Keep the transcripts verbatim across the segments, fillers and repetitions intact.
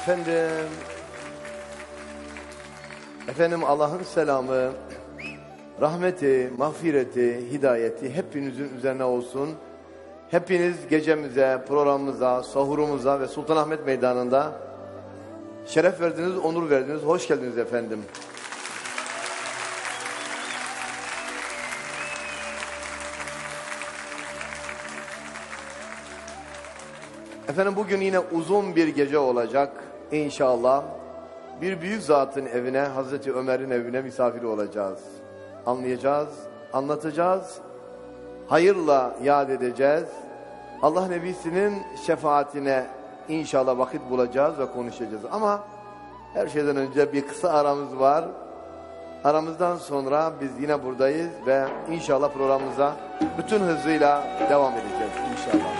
Efendim, efendim Allah'ın selamı, rahmeti, mağfireti, hidayeti hepinizin üzerine olsun. Hepiniz gecemize, programımıza, sahurumuza ve Sultanahmet Meydanı'nda şeref verdiniz, onur verdiniz. Hoş geldiniz efendim. Efendim bugün yine uzun bir gece olacak inşallah. Bir büyük zatın evine, Hazreti Ömer'in evine misafir olacağız. Anlayacağız, anlatacağız, hayırla yad edeceğiz. Allah Nebisi'nin şefaatine inşallah vakit bulacağız ve konuşacağız. Ama her şeyden önce bir kısa aramız var. Aramızdan sonra biz yine buradayız ve inşallah programımıza bütün hızıyla devam edeceğiz inşallah.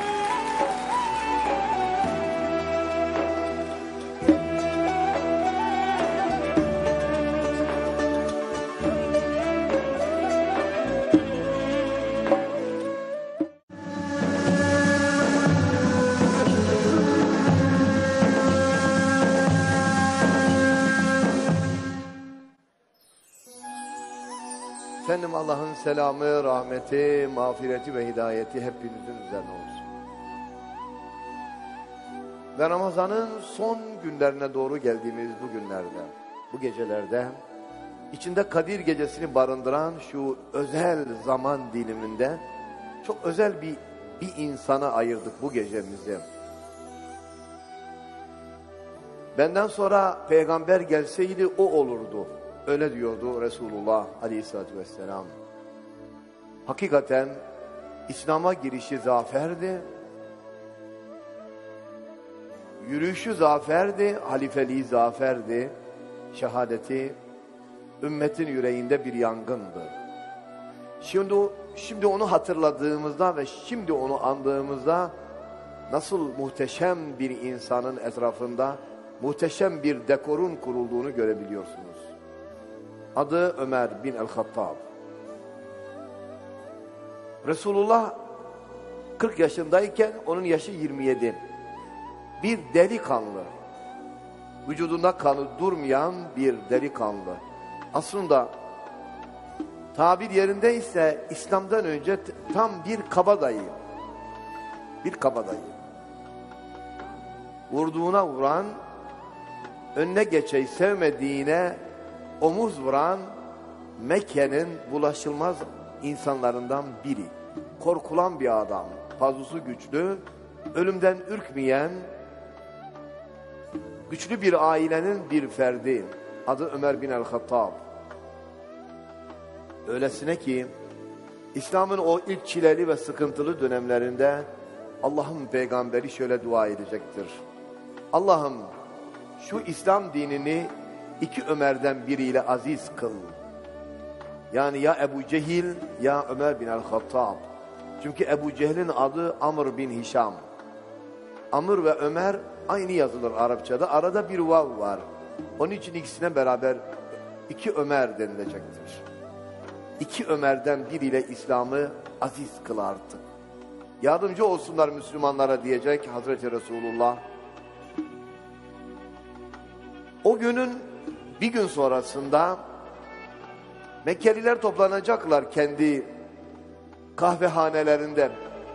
Efendim Allah'ın selamı, rahmeti, mağfireti ve hidayeti hepinizin üzerine olsun. Ve Ramazan'ın son günlerine doğru geldiğimiz bu günlerde, bu gecelerde, içinde Kadir Gecesi'ni barındıran şu özel zaman diliminde çok özel bir, bir insana ayırdık bu gecemizi. Benden sonra peygamber gelseydi o olurdu. Öyle diyordu Resulullah Aleyhisselatü Vesselam. Hakikaten İslam'a girişi zaferdi. Yürüyüşü zaferdi, halifeliği zaferdi. Şehadeti ümmetin yüreğinde bir yangındı. Şimdi, şimdi onu hatırladığımızda ve şimdi onu andığımızda nasıl muhteşem bir insanın etrafında muhteşem bir dekorun kurulduğunu görebiliyorsunuz. Adı Ömer bin el-Hattab. Resulullah kırk yaşındayken onun yaşı yirmi yedi. Bir delikanlı. Vücudunda kanı durmayan bir delikanlı. Aslında tabir yerinde ise İslam'dan önce tam bir kabadayı. Bir kabadayı. Vurduğuna vuran, önüne geçeyi sevmediğine omuz vuran Mekke'nin bulaşılmaz insanlarından biri. Korkulan bir adam, pazusu güçlü, ölümden ürkmeyen, güçlü bir ailenin bir ferdi. Adı Ömer bin el-Hattab. Öylesine ki İslam'ın o ilk çileli ve sıkıntılı dönemlerinde Allah'ın peygamberi şöyle dua edecektir. Allah'ım şu İslam dinini İki Ömer'den biriyle aziz kıl. Yani ya Ebu Cehil ya Ömer bin el-Hattab. Çünkü Ebu Cehil'in adı Amr bin Hişam. Amr ve Ömer aynı yazılır Arapçada. Arada bir vav var. Onun için ikisine beraber iki Ömer denilecektir. İki Ömer'den biriyle İslam'ı aziz kıl artık. Yardımcı olsunlar Müslümanlara diyecek Hazreti Resulullah. O günün bir gün sonrasında Mekkeliler toplanacaklar kendi kahvehanelerinde.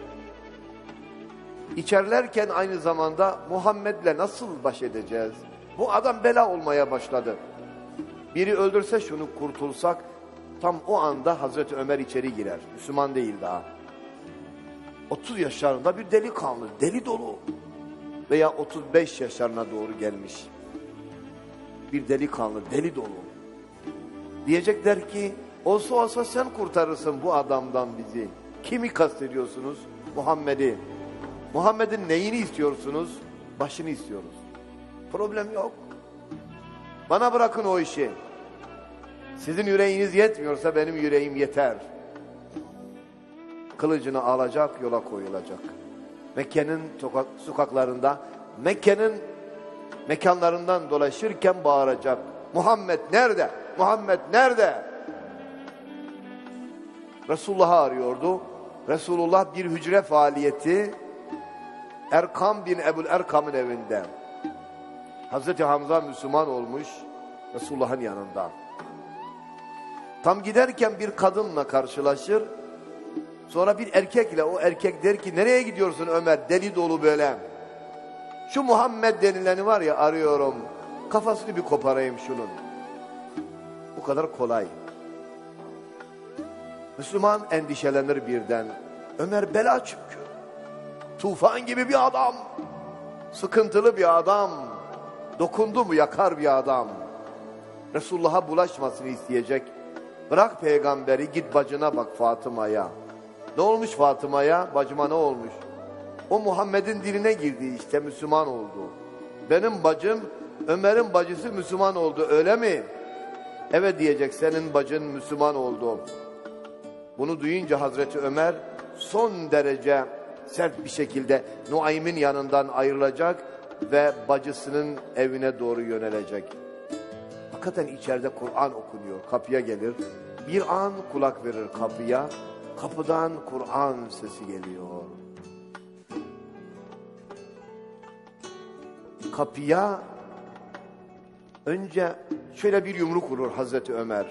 İçerlerken aynı zamanda Muhammed'le nasıl baş edeceğiz? Bu adam bela olmaya başladı. Biri öldürse şunu kurtulsak, tam o anda Hazreti Ömer içeri girer. Müslüman değil daha. otuz yaşlarında bir delikanlı, deli dolu. Veya otuz beş yaşlarına doğru gelmiş. Bir delikanlı, deli dolu. Diyecekler ki, olsa olsa sen kurtarırsın bu adamdan bizi. Kimi kastediyorsunuz? Muhammed'i. Muhammed'in neyini istiyorsunuz? Başını istiyoruz. Problem yok. Bana bırakın o işi. Sizin yüreğiniz yetmiyorsa benim yüreğim yeter. Kılıcını alacak, yola koyulacak. Mekke'nin sokaklarında, Mekke'nin mekanlarından dolaşırken bağıracak. Muhammed nerede? Muhammed nerede? Resulullah'ı arıyordu. Resulullah bir hücre faaliyeti Erkam bin Ebul Erkam'ın evinde. Hazreti Hamza Müslüman olmuş Resulullah'ın yanında. Tam giderken bir kadınla karşılaşır. Sonra bir erkekle, o erkek der ki nereye gidiyorsun Ömer, deli dolu böyle. Şu Muhammed denileni var ya, arıyorum. Kafasını bir koparayım şunun. Bu kadar kolay. Müslüman endişelenir birden. Ömer bela çünkü. Tufan gibi bir adam. Sıkıntılı bir adam. Dokundu mu yakar bir adam. Resulullah'a bulaşmasını isteyecek. Bırak peygamberi, git bacına bak Fatıma'ya. Ne olmuş Fatıma'ya? Bacıma ne olmuş? O Muhammed'in diline girdi işte, Müslüman oldu. Benim bacım Ömer'in bacısı Müslüman oldu, öyle mi? Evet diyecek, senin bacın Müslüman oldu. Bunu duyunca Hazreti Ömer son derece sert bir şekilde Nuaym'in yanından ayrılacak ve bacısının evine doğru yönelecek. Hakikaten içeride Kur'an okunuyor. Kapıya gelir. Bir an kulak verir kapıya. Kapıdan Kur'an sesi geliyor. Kapıya önce şöyle bir yumruk vurur Hazreti Ömer.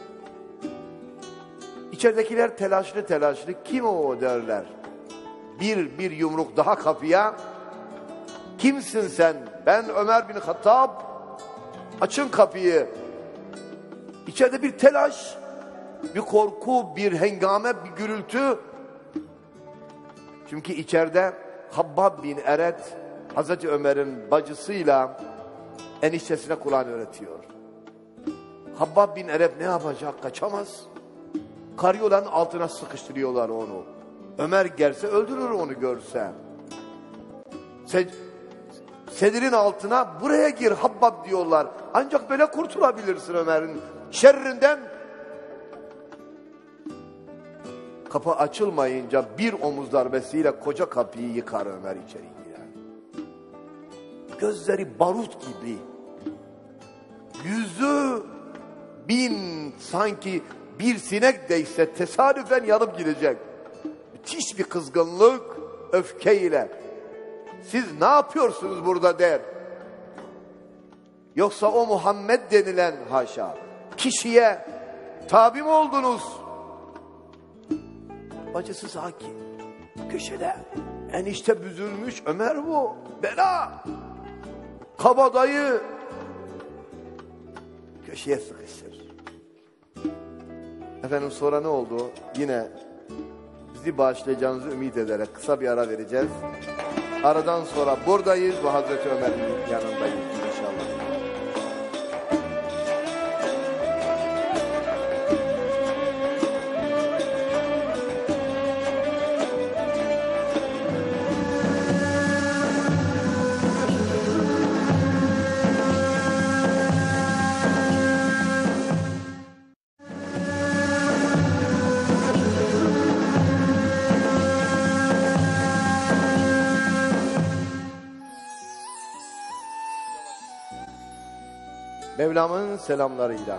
İçeridekiler telaşlı telaşlı, kim o derler. Bir bir yumruk daha kapıya. Kimsin sen? Ben Ömer bin Hattab. Açın kapıyı. İçeride bir telaş, bir korku, bir hengame, bir gürültü. Çünkü içeride Habbab bin Eret Hazreti Ömer'in bacısıyla eniştesine Kur'an öğretiyor. Habbab bin Eret ne yapacak? Kaçamaz. Karyolanın altına sıkıştırıyorlar onu. Ömer gelse öldürür onu görse. Sed Sedirin altına buraya gir Habbab diyorlar. Ancak böyle kurtulabilirsin Ömer'in şerrinden. Kapı açılmayınca bir omuz darbesiyle koca kapıyı yıkar Ömer, içeri girer. Gözleri barut gibi. Yüzü bin sanki bir sinek değse tesadüfen yanıp gidecek. Müthiş bir kızgınlık, öfkeyle. Siz ne yapıyorsunuz burada der. Yoksa o Muhammed denilen haşa kişiye tabi mi oldunuz? Bacısı sakin. Köşede enişte büzülmüş, Ömer bu. Bela. Kabadayı. Köşeye sıkıştır. Efendim sonra ne oldu? Yine bizi bağışlayacağınızı ümit ederek kısa bir ara vereceğiz. Aradan sonra buradayız ve Hazreti Ömer'in yanındayız inşallah. Mevlam'ın selamlarıyla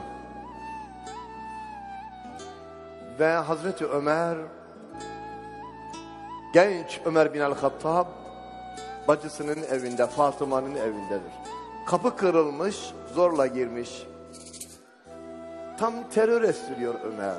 ve Hazreti Ömer, genç Ömer bin el-Hattab bacısının evinde, Fatıma'nın evindedir. Kapı kırılmış, zorla girmiş. Tam terör estiriyor Ömer.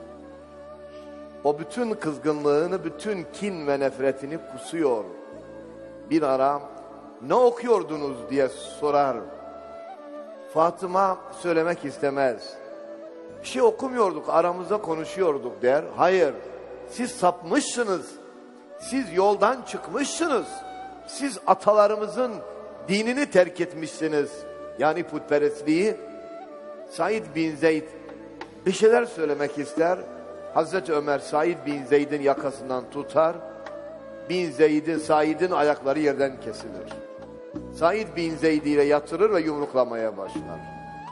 O bütün kızgınlığını, bütün kin ve nefretini kusuyor. Bir ara ne okuyordunuz diye sorar. Fatıma söylemek istemez. Bir şey okumuyorduk, aramızda konuşuyorduk der. Hayır, siz sapmışsınız. Siz yoldan çıkmışsınız. Siz atalarımızın dinini terk etmişsiniz. Yani putperestliği. Said bin Zeyd bir şeyler söylemek ister. Hazreti Ömer Said bin Zeyd'in yakasından tutar. Bin Zeyd'in, Said'in ayakları yerden kesilir. Said bin Zeyd ile yatırır ve yumruklamaya başlar.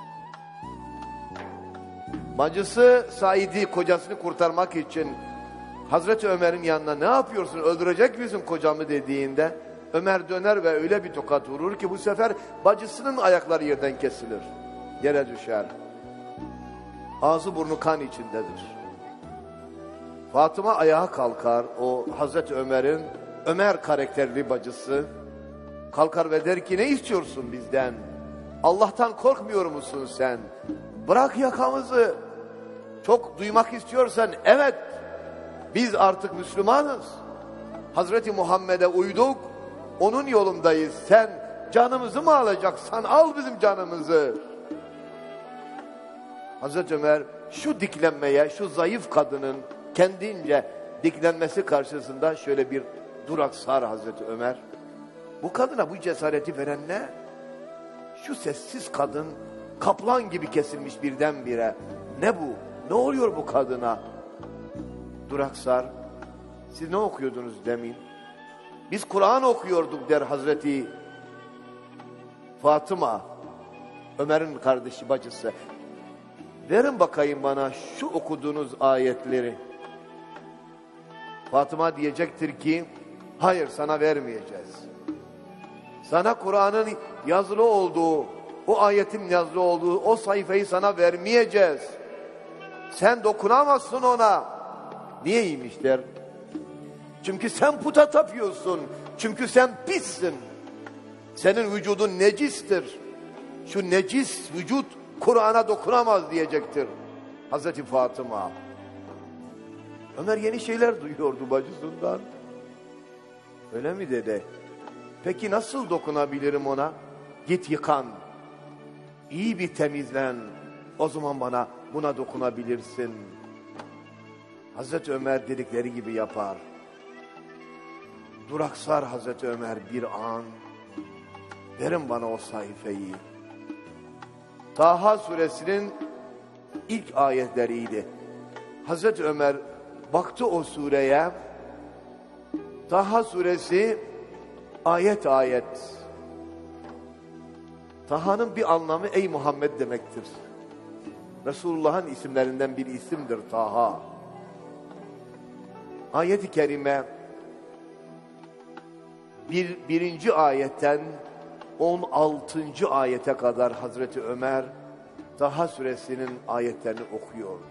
Bacısı Said'i, kocasını kurtarmak için Hazreti Ömer'in yanına ne yapıyorsun, öldürecek misin kocamı dediğinde Ömer döner ve öyle bir tokat vurur ki bu sefer bacısının ayakları yerden kesilir. Yere düşer. Ağzı burnu kan içindedir. Fatıma ayağa kalkar, o Hazreti Ömer'in Ömer karakterli bacısı. kalkar ve der ki ne istiyorsun bizden? Allah'tan korkmuyor musun sen? Bırak yakamızı. Çok duymak istiyorsan evet, biz artık Müslümanız. Hazreti Muhammed'e uyduk, onun yolundayız. Sen canımızı mı alacaksan al bizim canımızı. Hazreti Ömer şu diklenmeye, şu zayıf kadının kendince diklenmesi karşısında şöyle bir duraksar Hazreti Ömer. Bu kadına bu cesareti veren ne? Şu sessiz kadın kaplan gibi kesilmiş birdenbire. Ne bu? Ne oluyor bu kadına? Duraksar. Siz ne okuyordunuz demin? Biz Kur'an okuyorduk der Hazreti Fatıma. Ömer'in kardeşi, bacısı. Verin bakayım bana şu okuduğunuz ayetleri. Fatıma diyecektir ki hayır, sana vermeyeceğiz. Sana Kur'an'ın yazılı olduğu, o ayetin yazılı olduğu o sayfayı sana vermeyeceğiz. Sen dokunamazsın ona. Niyeymiş der? Çünkü sen puta tapıyorsun. Çünkü sen pissin. Senin vücudun necistir. Şu necis vücut Kur'an'a dokunamaz diyecektir Hazreti Fatıma. Ömer yeni şeyler duyuyordu bacısından. Öyle mi dedi? Peki nasıl dokunabilirim ona? Git yıkan. İyi bir temizlen. O zaman bana buna dokunabilirsin. Hazreti Ömer dedikleri gibi yapar. Duraksar Hazreti Ömer bir an. Verin bana o sayfayı. Taha suresinin ilk ayetleriydi. Hazreti Ömer baktı o sureye. Taha suresi ayet ayet. Taha'nın bir anlamı ey Muhammed demektir. Resulullah'ın isimlerinden bir isimdir Taha. Ayet-i kerime bir, birinci ayetten on altıncı ayete kadar Hazreti Ömer Taha suresinin ayetlerini okuyordu.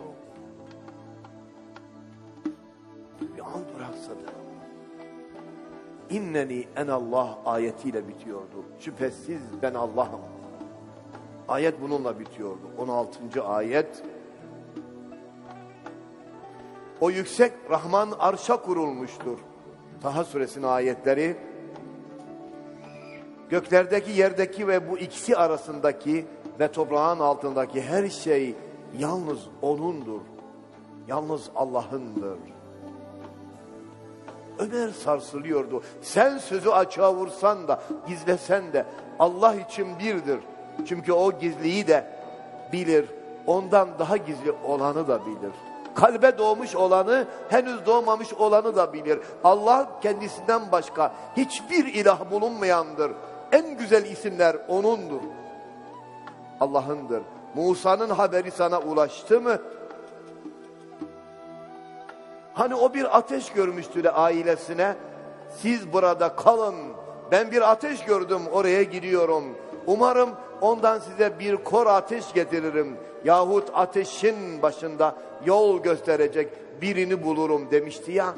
Bir an duraksadı. İnneni enallah ayetiyle bitiyordu. Şüphesiz ben Allah'ım. Ayet bununla bitiyordu. on altıncı ayet. O yüksek Rahman arşa kurulmuştur. Taha suresinin ayetleri. Göklerdeki, yerdeki ve bu ikisi arasındaki ve toprağın altındaki her şey yalnız O'nundur. Yalnız Allah'ındır. Ömer sarsılıyordu. Sen sözü açığa vursan da, gizlesen de Allah için birdir. Çünkü o gizliyi de bilir. Ondan daha gizli olanı da bilir. Kalbe doğmuş olanı, henüz doğmamış olanı da bilir. Allah kendisinden başka hiçbir ilah bulunmayandır. En güzel isimler O'nundur. Allah'ındır. Musa'nın haberi sana ulaştı mı? Hani o bir ateş görmüştü ailesine. Siz burada kalın. Ben bir ateş gördüm, oraya gidiyorum. Umarım ondan size bir kor ateş getiririm. Yahut ateşin başında yol gösterecek birini bulurum demişti ya.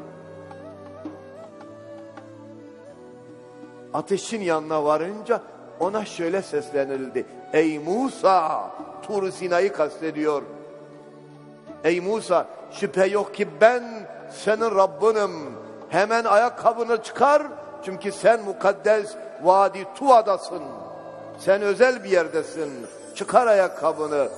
Ateşin yanına varınca ona şöyle seslenildi. Ey Musa! Tur Sina'yı kastediyor. Ey Musa, şüphe yok ki ben senin Rabbinim. Hemen ayakkabını çıkar. Çünkü sen mukaddes Vadi Tuva'dasın. Sen özel bir yerdesin. Çıkar ayakkabını.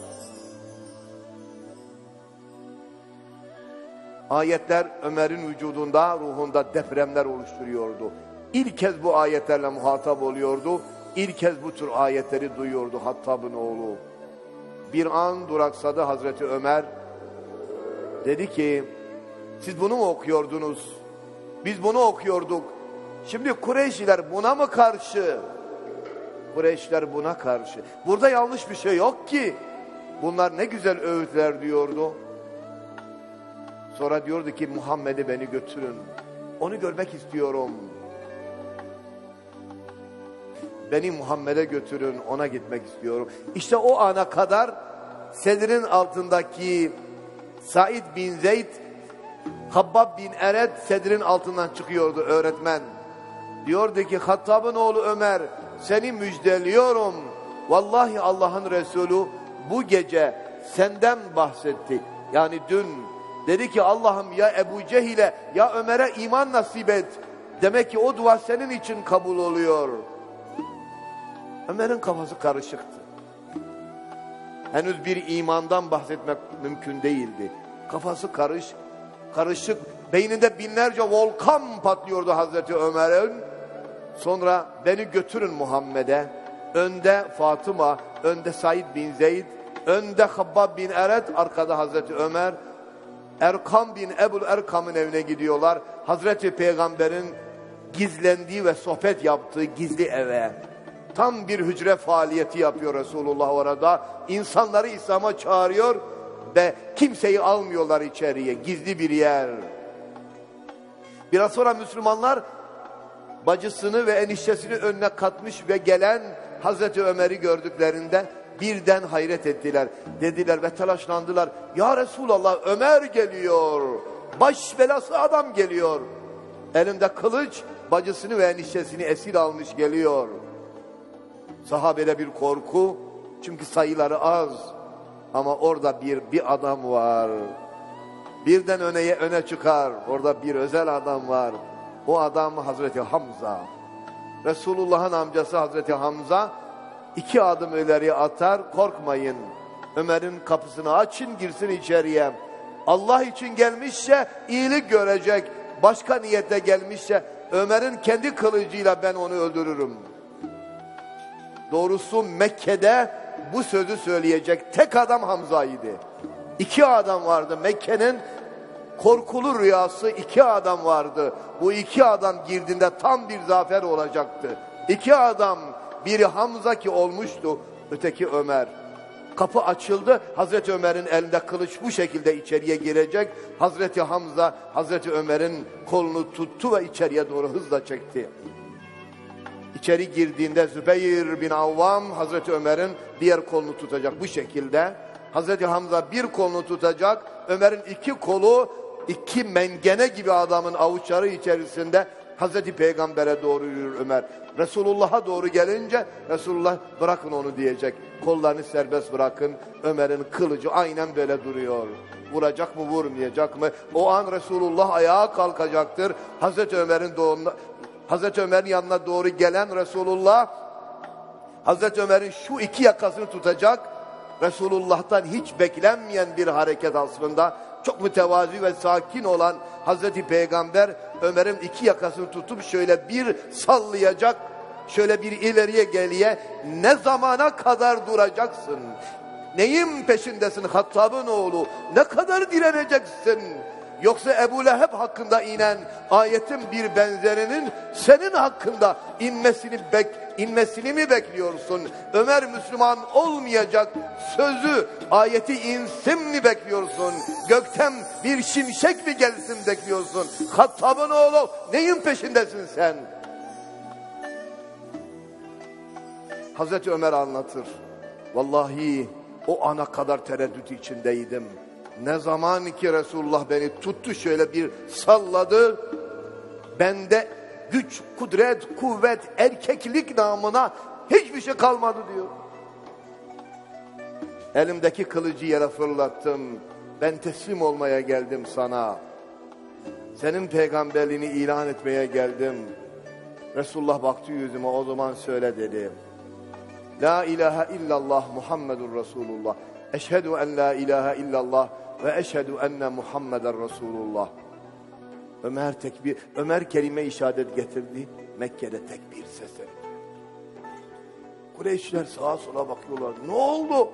Ayetler Ömer'in vücudunda, ruhunda depremler oluşturuyordu. İlk kez bu ayetlerle muhatap oluyordu. İlk kez bu tür ayetleri duyuyordu Hattab'ın oğlu. Bir an duraksadı Hazreti Ömer. Dedi ki, siz bunu mu okuyordunuz? Biz bunu okuyorduk. Şimdi Kureyşliler buna mı karşı? Kureyşliler buna karşı. Burada yanlış bir şey yok ki. Bunlar ne güzel öğütler diyordu. Sonra diyordu ki Muhammed'i beni götürün. Onu görmek istiyorum. Beni Muhammed'e götürün, ona gitmek istiyorum. İşte o ana kadar sedrin altındaki Said bin Zeyd, Habbab bin Eret sedrin altından çıkıyordu öğretmen. Diyordu ki Hattab'ın oğlu Ömer, seni müjdeliyorum. Vallahi Allah'ın Resulü bu gece senden bahsetti. Yani dün dedi ki Allah'ım ya Ebu Cehil'e ya Ömer'e iman nasip et. Demek ki o dua senin için kabul oluyor. Ömer'in kafası karışıktı. Henüz bir imandan bahsetmek mümkün değildi. Kafası karış, karışık. Beyninde binlerce volkan patlıyordu Hazreti Ömer'in. Sonra beni götürün Muhammed'e. Önde Fatıma, önde Said bin Zeyd, önde Habbab bin Eret, arkada Hazreti Ömer. Erkam bin Ebul Erkam'ın evine gidiyorlar. Hazreti Peygamber'in gizlendiği ve sohbet yaptığı gizli eve. Tam bir hücre faaliyeti yapıyor Resulullah orada. İnsanları İslam'a çağırıyor ve kimseyi almıyorlar içeriye. Gizli bir yer. Biraz sonra Müslümanlar bacısını ve eniştesini önüne katmış ve gelen Hazreti Ömer'i gördüklerinde birden hayret ettiler. Dediler ve telaşlandılar. Ya Resulallah, Ömer geliyor. Baş belası adam geliyor. Elinde kılıç, bacısını ve eniştesini esir almış geliyor. Sahabede bir korku. Çünkü sayıları az. Ama orada bir bir adam var. Birden öne, öne çıkar. Orada bir özel adam var. O adam Hazreti Hamza. Resulullah'ın amcası Hazreti Hamza iki adım ileriye atar. Korkmayın. Ömer'in kapısını açın, girsin içeriye. Allah için gelmişse iyilik görecek. Başka niyette gelmişse Ömer'in kendi kılıcıyla ben onu öldürürüm. Doğrusu Mekke'de bu sözü söyleyecek tek adam Hamza'ydı. İki adam vardı. Mekke'nin korkulu rüyası iki adam vardı. Bu iki adam girdiğinde tam bir zafer olacaktı. İki adam, biri Hamza ki olmuştu, öteki Ömer. Kapı açıldı. Hazreti Ömer'in elinde kılıç bu şekilde içeriye girecek. Hazreti Hamza Hazreti Ömer'in kolunu tuttu ve içeriye doğru hızla çekti. İçeri girdiğinde Zübeyir bin Avvam Hazreti Ömer'in diğer kolunu tutacak bu şekilde. Hazreti Hamza bir kolunu tutacak. Ömer'in iki kolu iki mengene gibi adamın avuçları içerisinde Hazreti Peygamber'e doğru yürür Ömer. Resulullah'a doğru gelince Resulullah bırakın onu diyecek. Kollarını serbest bırakın. Ömer'in kılıcı aynen böyle duruyor. Vuracak mı, vurmayacak mı? O an Resulullah ayağa kalkacaktır. Hazreti Ömer'in doğumda Hazreti Ömer'in yanına doğru gelen Resulullah Hazreti Ömer'in şu iki yakasını tutacak. Resulullah'tan hiç beklenmeyen bir hareket aslında. Çok mütevazi ve sakin olan Hazreti Peygamber Ömer'in iki yakasını tutup şöyle bir sallayacak. Şöyle bir ileriye geliye, ne zamana kadar duracaksın? Neyin peşindesin Hattab'ın oğlu? Ne kadar direneceksin? Yoksa Ebu Leheb hakkında inen ayetin bir benzerinin senin hakkında inmesini bek inmesini mi bekliyorsun? Ömer Müslüman olmayacak sözü, ayeti insin mi bekliyorsun? Gökten bir şimşek mi gelsin bekliyorsun? Hattab'ın oğlu, neyin peşindesin sen? Hazreti Ömer anlatır. Vallahi o ana kadar tereddüt içindeydim. Ne zaman ki Resulullah beni tuttu, şöyle bir salladı, bende güç, kudret, kuvvet, erkeklik namına hiçbir şey kalmadı diyor. Elimdeki kılıcı yere fırlattım. Ben teslim olmaya geldim sana. Senin peygamberliğini ilan etmeye geldim. Resulullah baktı yüzüme, o zaman söyle dedi. La ilahe illallah Muhammedur Resulullah. Eşhedü en la ilahe illallah ve eşhedü enne Muhammeden Resulullah. Ömer tekbir, Ömer kelime-i şehadet getirdi. Mekke'de tekbir sesi. Kureyşler sağa sola bakıyorlar. Ne oldu?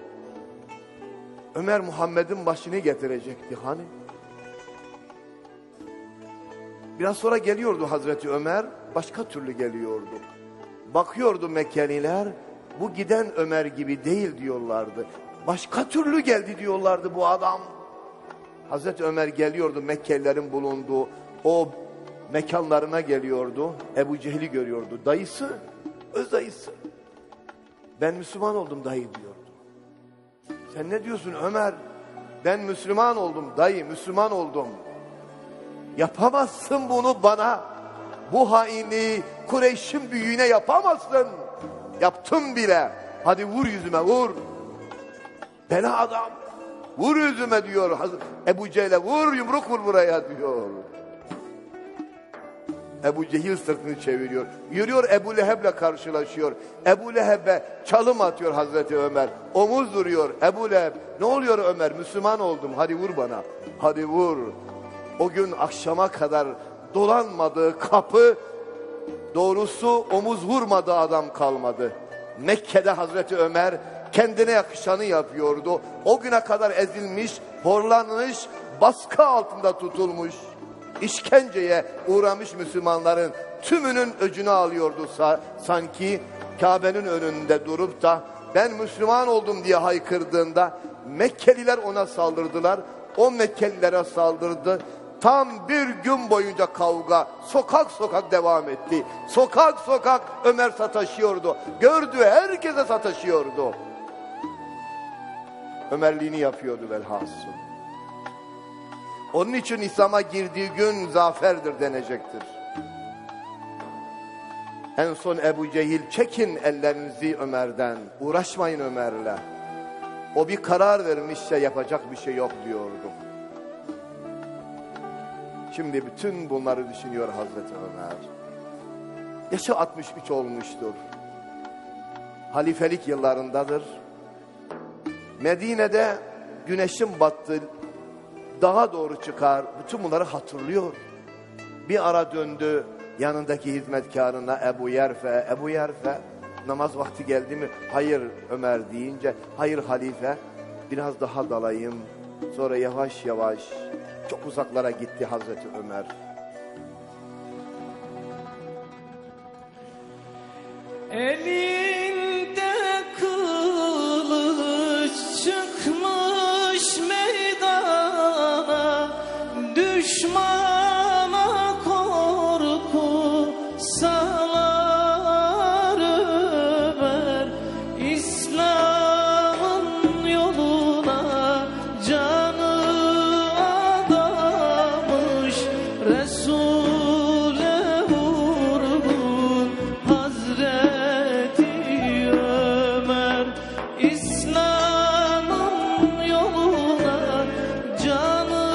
Ömer Muhammed'in başını getirecekti hani. Biraz sonra geliyordu Hazreti Ömer, başka türlü geliyordu. Bakıyordu Mekkeliler, bu giden Ömer gibi değil diyorlardı. Başka türlü geldi diyorlardı bu adam. Hazreti Ömer geliyordu, Mekkelilerin bulunduğu o mekanlarına geliyordu. Ebu Cehil'i görüyordu. Dayısı, öz dayısı. Ben Müslüman oldum dayı diyordu. Sen ne diyorsun Ömer? Ben Müslüman oldum dayı, Müslüman oldum. Yapamazsın bunu bana. bu hainliği Kureyş'in büyüğüne yapamazsın. Yaptım bile. Hadi vur yüzüme vur. Bela adam. Vur yüzüme diyor. Ebu Cehil'e vur, yumruk vur buraya diyor. Ebu Cehil sırtını çeviriyor. Yürüyor, Ebu Leheb'le karşılaşıyor. Ebu Leheb'e çalım atıyor Hazreti Ömer. Omuz vuruyor. Ebu Leheb, ne oluyor Ömer? Müslüman oldum, hadi vur bana. Hadi vur. O gün akşama kadar dolanmadığı kapı, doğrusu omuz vurmadığı adam kalmadı. Mekke'de Hazreti Ömer kendine yakışanı yapıyordu. O güne kadar ezilmiş, horlanmış, baskı altında tutulmuş, işkenceye uğramış Müslümanların tümünün öcünü alıyordu sa sanki. Kabe'nin önünde durup da ben Müslüman oldum diye haykırdığında Mekkeliler ona saldırdılar. O Mekkelilere saldırdı. Tam bir gün boyunca kavga sokak sokak devam etti. Sokak sokak Ömer sataşıyordu. Gördüğü herkese sataşıyordu. Ömerliğini yapıyordu velhasıl. Onun için İslam'a girdiği gün zaferdir denecektir. En son Ebu Cehil, çekin ellerinizi Ömer'den, uğraşmayın Ömer'le. O bir karar vermişse yapacak bir şey yok diyordu. Şimdi bütün bunları düşünüyor Hazreti Ömer. Yaşı altmış üç olmuştur. Halifelik yıllarındadır. Medine'de güneşin battığı dağa doğru çıkar. Bütün bunları hatırlıyor. Bir ara döndü yanındaki hizmetkarına Ebu Yerfe. Ebu Yerfe, namaz vakti geldi mi? Hayır Ömer deyince, hayır halife, biraz daha dalayım. Sonra yavaş yavaş çok uzaklara gitti Hazreti Ömer. Elinde kılıç çıkmış meydana, düşmana korku salar Ömer, İslam'ın yoluna canı adamış, Resul'e vurgun Hazreti Ömer, İslam'ın yoluna canı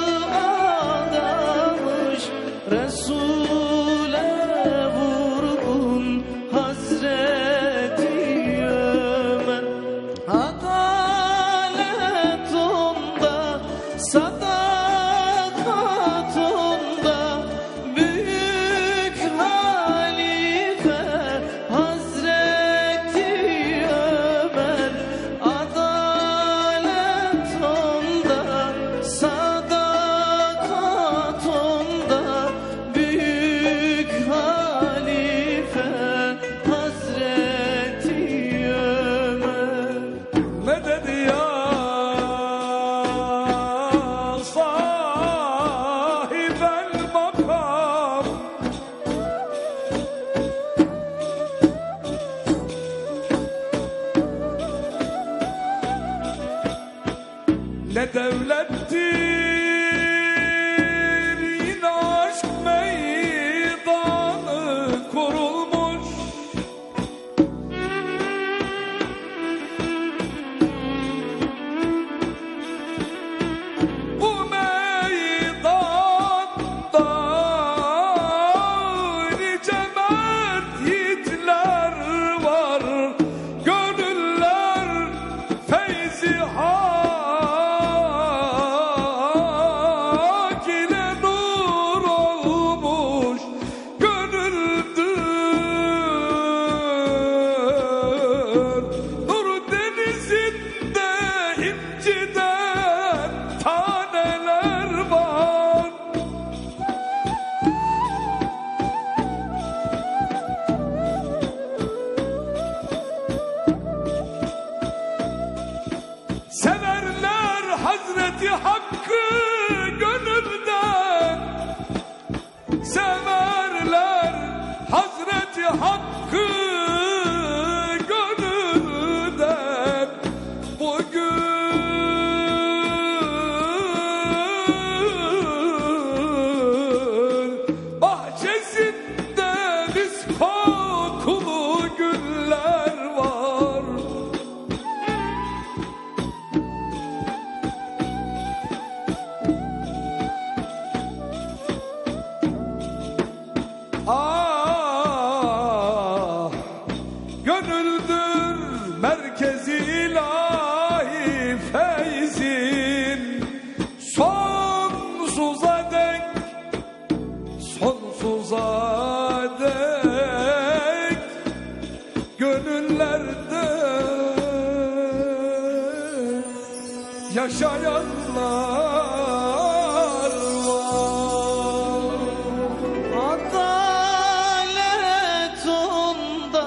adamış, Resul'e vurgun Hazreti Ömer. Adalet onda, sadakat onda, büyük halife Hazreti Ömer. Adalet onda, sadakat onda, büyük halife Hazreti Ömer. Medet ya sahibel makam, ne devlettir yine aşk meydanı kurulmuş. Bu meydanda nice mert yiğitler var, gönüller feyzi hak ile nur olmuş, gönüldür nur denizinde inciden taneler var. Severler Hazreti Hakk'ı gönülden, severler Hazreti Hakk'ı gönülden. Bugün bahçesinde yaşayanlar var. Adalet onda,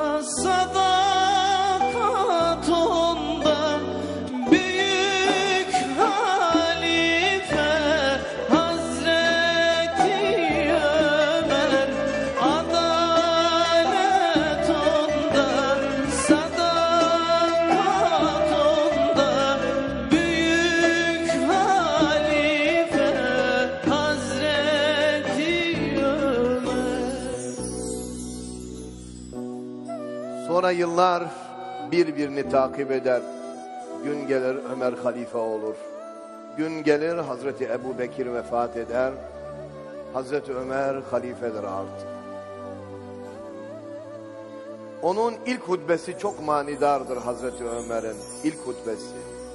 sadakat onda, büyük halife Hazreti Ömer. Adalet onda, sadakat onda, büyük halife Hazreti Ömer. Sonra yıllar birbirini takip eder. Gün gelir Ömer halife olur. Gün gelir Hazreti Ebu Bekir vefat eder. Hazreti Ömer halifedir artık. Onun ilk hutbesi çok manidardır Hazreti Ömer'in ilk hutbesi.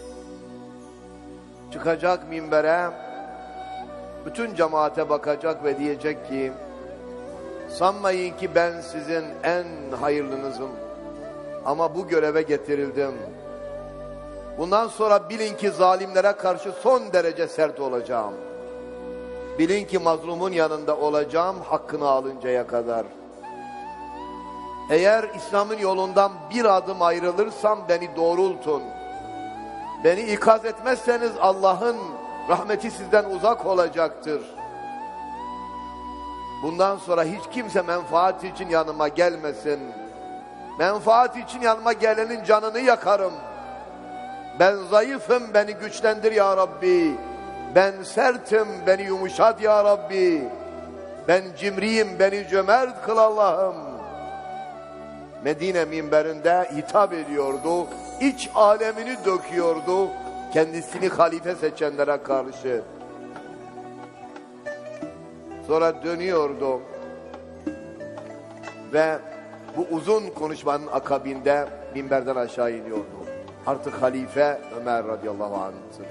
Çıkacak minbere, bütün cemaate bakacak ve diyecek ki, sanmayın ki ben sizin en hayırlınızım ama bu göreve getirildim. Bundan sonra bilin ki zalimlere karşı son derece sert olacağım. Bilin ki mazlumun yanında olacağım hakkını alıncaya kadar. Eğer İslam'ın yolundan bir adım ayrılırsam beni doğrultun. Beni ikaz etmezseniz Allah'ın rahmeti sizden uzak olacaktır. Bundan sonra hiç kimse menfaat için yanıma gelmesin. Menfaat için yanıma gelenin canını yakarım. Ben zayıfım, beni güçlendir ya Rabbi. Ben sertim, beni yumuşat ya Rabbi. Ben cimriyim, beni cömert kıl Allah'ım. Medine minberinde hitap ediyordu. İç alemini döküyordu. Kendisini halife seçenlere karşı. Sonra dönüyordu. Ve bu uzun konuşmanın akabinde minberden aşağı iniyordu. Artık halife Ömer radıyallahu anh'tır.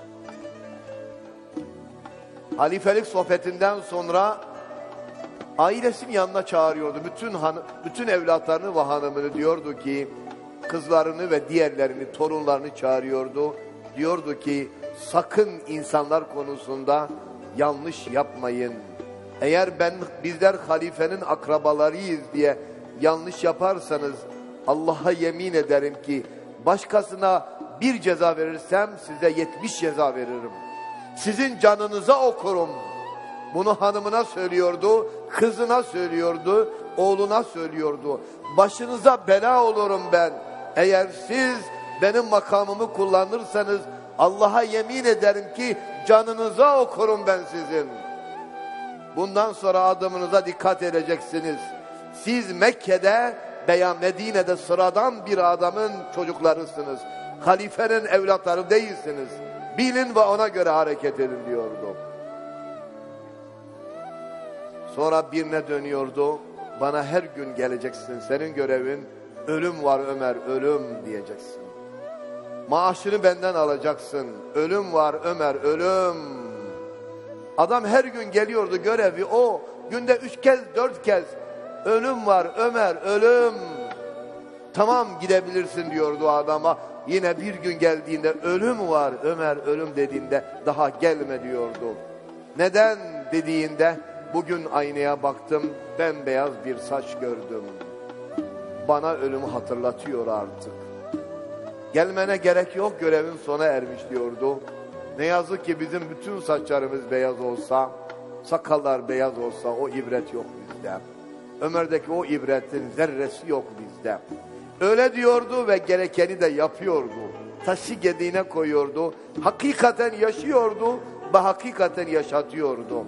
Halifelik sohbetinden sonra ailesinin yanına çağırıyordu. Bütün hanı, bütün evlatlarını ve hanımını diyordu ki, kızlarını ve diğerlerini, torunlarını çağırıyordu. Diyordu ki, sakın insanlar konusunda yanlış yapmayın. Eğer ben bizler halifenin akrabalarıyız diye yanlış yaparsanız Allah'a yemin ederim ki başkasına bir ceza verirsem size yetmiş ceza veririm. Sizin canınıza okurum. Bunu hanımına söylüyordu, kızına söylüyordu, oğluna söylüyordu. Başınıza bela olurum ben. Eğer siz benim makamımı kullanırsanız Allah'a yemin ederim ki canınıza okurum ben sizin. Bundan sonra adımınıza dikkat edeceksiniz. Siz Mekke'de veya Medine'de sıradan bir adamın çocuklarısınız. Halifenin evlatları değilsiniz. Bilin ve ona göre hareket edin diyordu. Sonra birine dönüyordu. Bana her gün geleceksin. Senin görevin ölüm var Ömer, ölüm diyeceksin. Maaşını benden alacaksın. Ölüm var Ömer, ölüm. Adam her gün geliyordu, görevi o. Günde üç kez, dört kez. Ölüm var Ömer, ölüm. Tamam gidebilirsin diyordu adama. Yine bir gün geldiğinde ölüm var Ömer, ölüm dediğinde daha gelme diyordu. Neden dediğinde bugün aynaya baktım, bembeyaz bir saç gördüm. Bana ölümü hatırlatıyor artık. Gelmene gerek yok, görevin sona ermiş diyordu. Ne yazık ki bizim bütün saçlarımız beyaz olsa, sakallar beyaz olsa o ibret yok bizde. Ömer'deki o ibretin zerresi yok bizde. Öyle diyordu ve gerekeni de yapıyordu. Taşı gediğine koyuyordu. Hakikaten yaşıyordu ve hakikaten yaşatıyordu.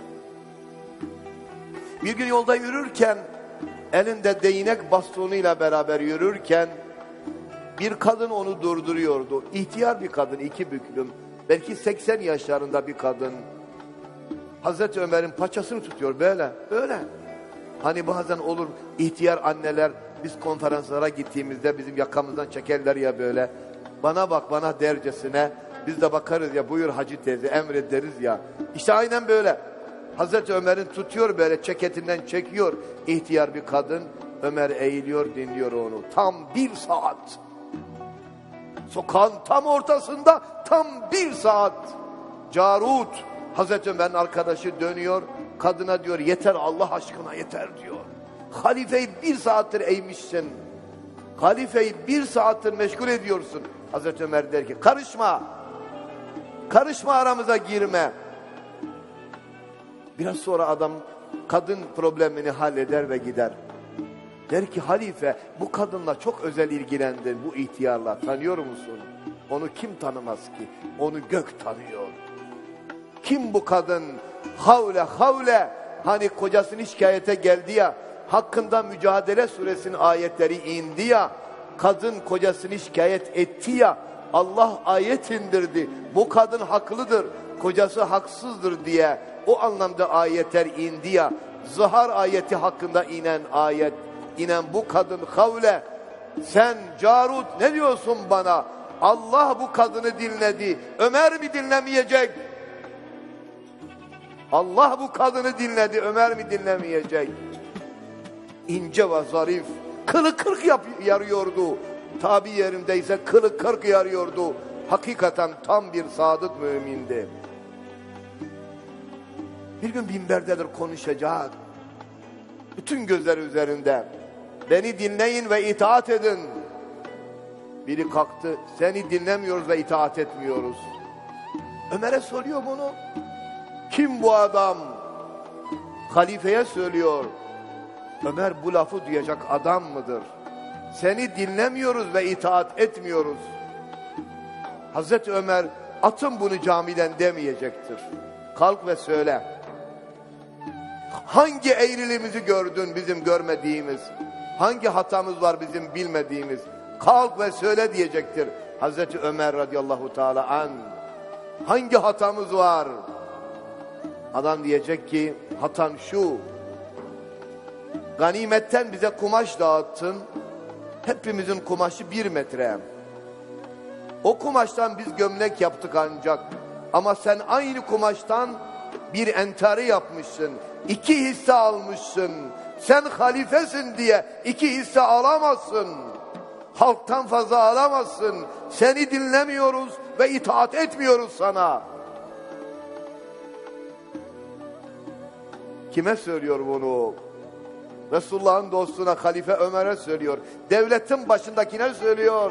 Bir gün yolda yürürken, elinde değnek bastonuyla beraber yürürken, bir kadın onu durduruyordu. İhtiyar bir kadın, iki büklüm. Belki seksen yaşlarında bir kadın. Hazreti Ömer'in paçasını tutuyor böyle, böyle. Hani bazen olur ihtiyar anneler, biz konferanslara gittiğimizde bizim yakamızdan çekerler ya böyle. Bana bak bana dercesine, biz de bakarız ya, buyur hacı teyze, emrederiz ya. İşte aynen böyle. Hazreti Ömer'in tutuyor böyle, ceketinden çekiyor ihtiyar bir kadın. Ömer eğiliyor, dinliyor onu. Tam bir saat. Sokağın tam ortasında tam bir saat. Carut, Hazreti Ömer'in arkadaşı dönüyor. Kadına diyor yeter Allah aşkına yeter diyor. Halifeyi bir saattir eğmişsin. Halifeyi bir saattir meşgul ediyorsun. Hazreti Ömer der ki karışma. Karışma, aramıza girme. Biraz sonra adam kadın problemini halleder ve gider. Der ki halife bu kadınla çok özel ilgilendin, bu ihtiyarla, tanıyor musun? Onu kim tanımaz ki? Onu gök tanıyor. Kim bu kadın? Havle havle. Hani kocasını şikayete geldi ya, hakkında Mücadele Suresinin ayetleri indi ya, kadın kocasını şikayet etti ya, Allah ayet indirdi. Bu kadın haklıdır, kocası haksızdır diye. O anlamda ayetler indi ya. Zihar ayeti hakkında inen ayet, inen bu kadın Havle. Sen Carut ne diyorsun bana? Allah bu kadını dinledi. Ömer mi dinlemeyecek? Allah bu kadını dinledi. Ömer mi dinlemeyecek? İnce ve zarif. Kılı kırk yap yarıyordu. Tabi yerindeyse kılı kırk yarıyordu. Hakikaten tam bir sadık mümindi. Bir gün minberdedir, konuşacak. Bütün gözler üzerinde. Beni dinleyin ve itaat edin. Biri kalktı. Seni dinlemiyoruz ve itaat etmiyoruz. Ömer'e soruyor bunu. Kim bu adam? Halifeye söylüyor. Ömer bu lafı duyacak adam mıdır? Seni dinlemiyoruz ve itaat etmiyoruz. Hazreti Ömer atın bunu camiden demeyecektir. Kalk ve söyle. Hangi eğriliğimizi gördün bizim görmediğimiz? Hangi hatamız var bizim bilmediğimiz? Kalk ve söyle diyecektir Hazreti Ömer radıyallahu teala an. Hangi hatamız var? Adam diyecek ki hatan şu. Ganimetten bize kumaş dağıttın. Hepimizin kumaşı bir metre. O kumaştan biz gömlek yaptık ancak. Ama sen aynı kumaştan bir entari yapmışsın. İki hisse almışsın. Sen halifesin diye iki hisse alamazsın. Halktan fazla alamazsın. Seni dinlemiyoruz ve itaat etmiyoruz sana. Kime söylüyor bunu? Resulullah'ın dostuna, Halife Ömer'e söylüyor. Devletin başındakine söylüyor.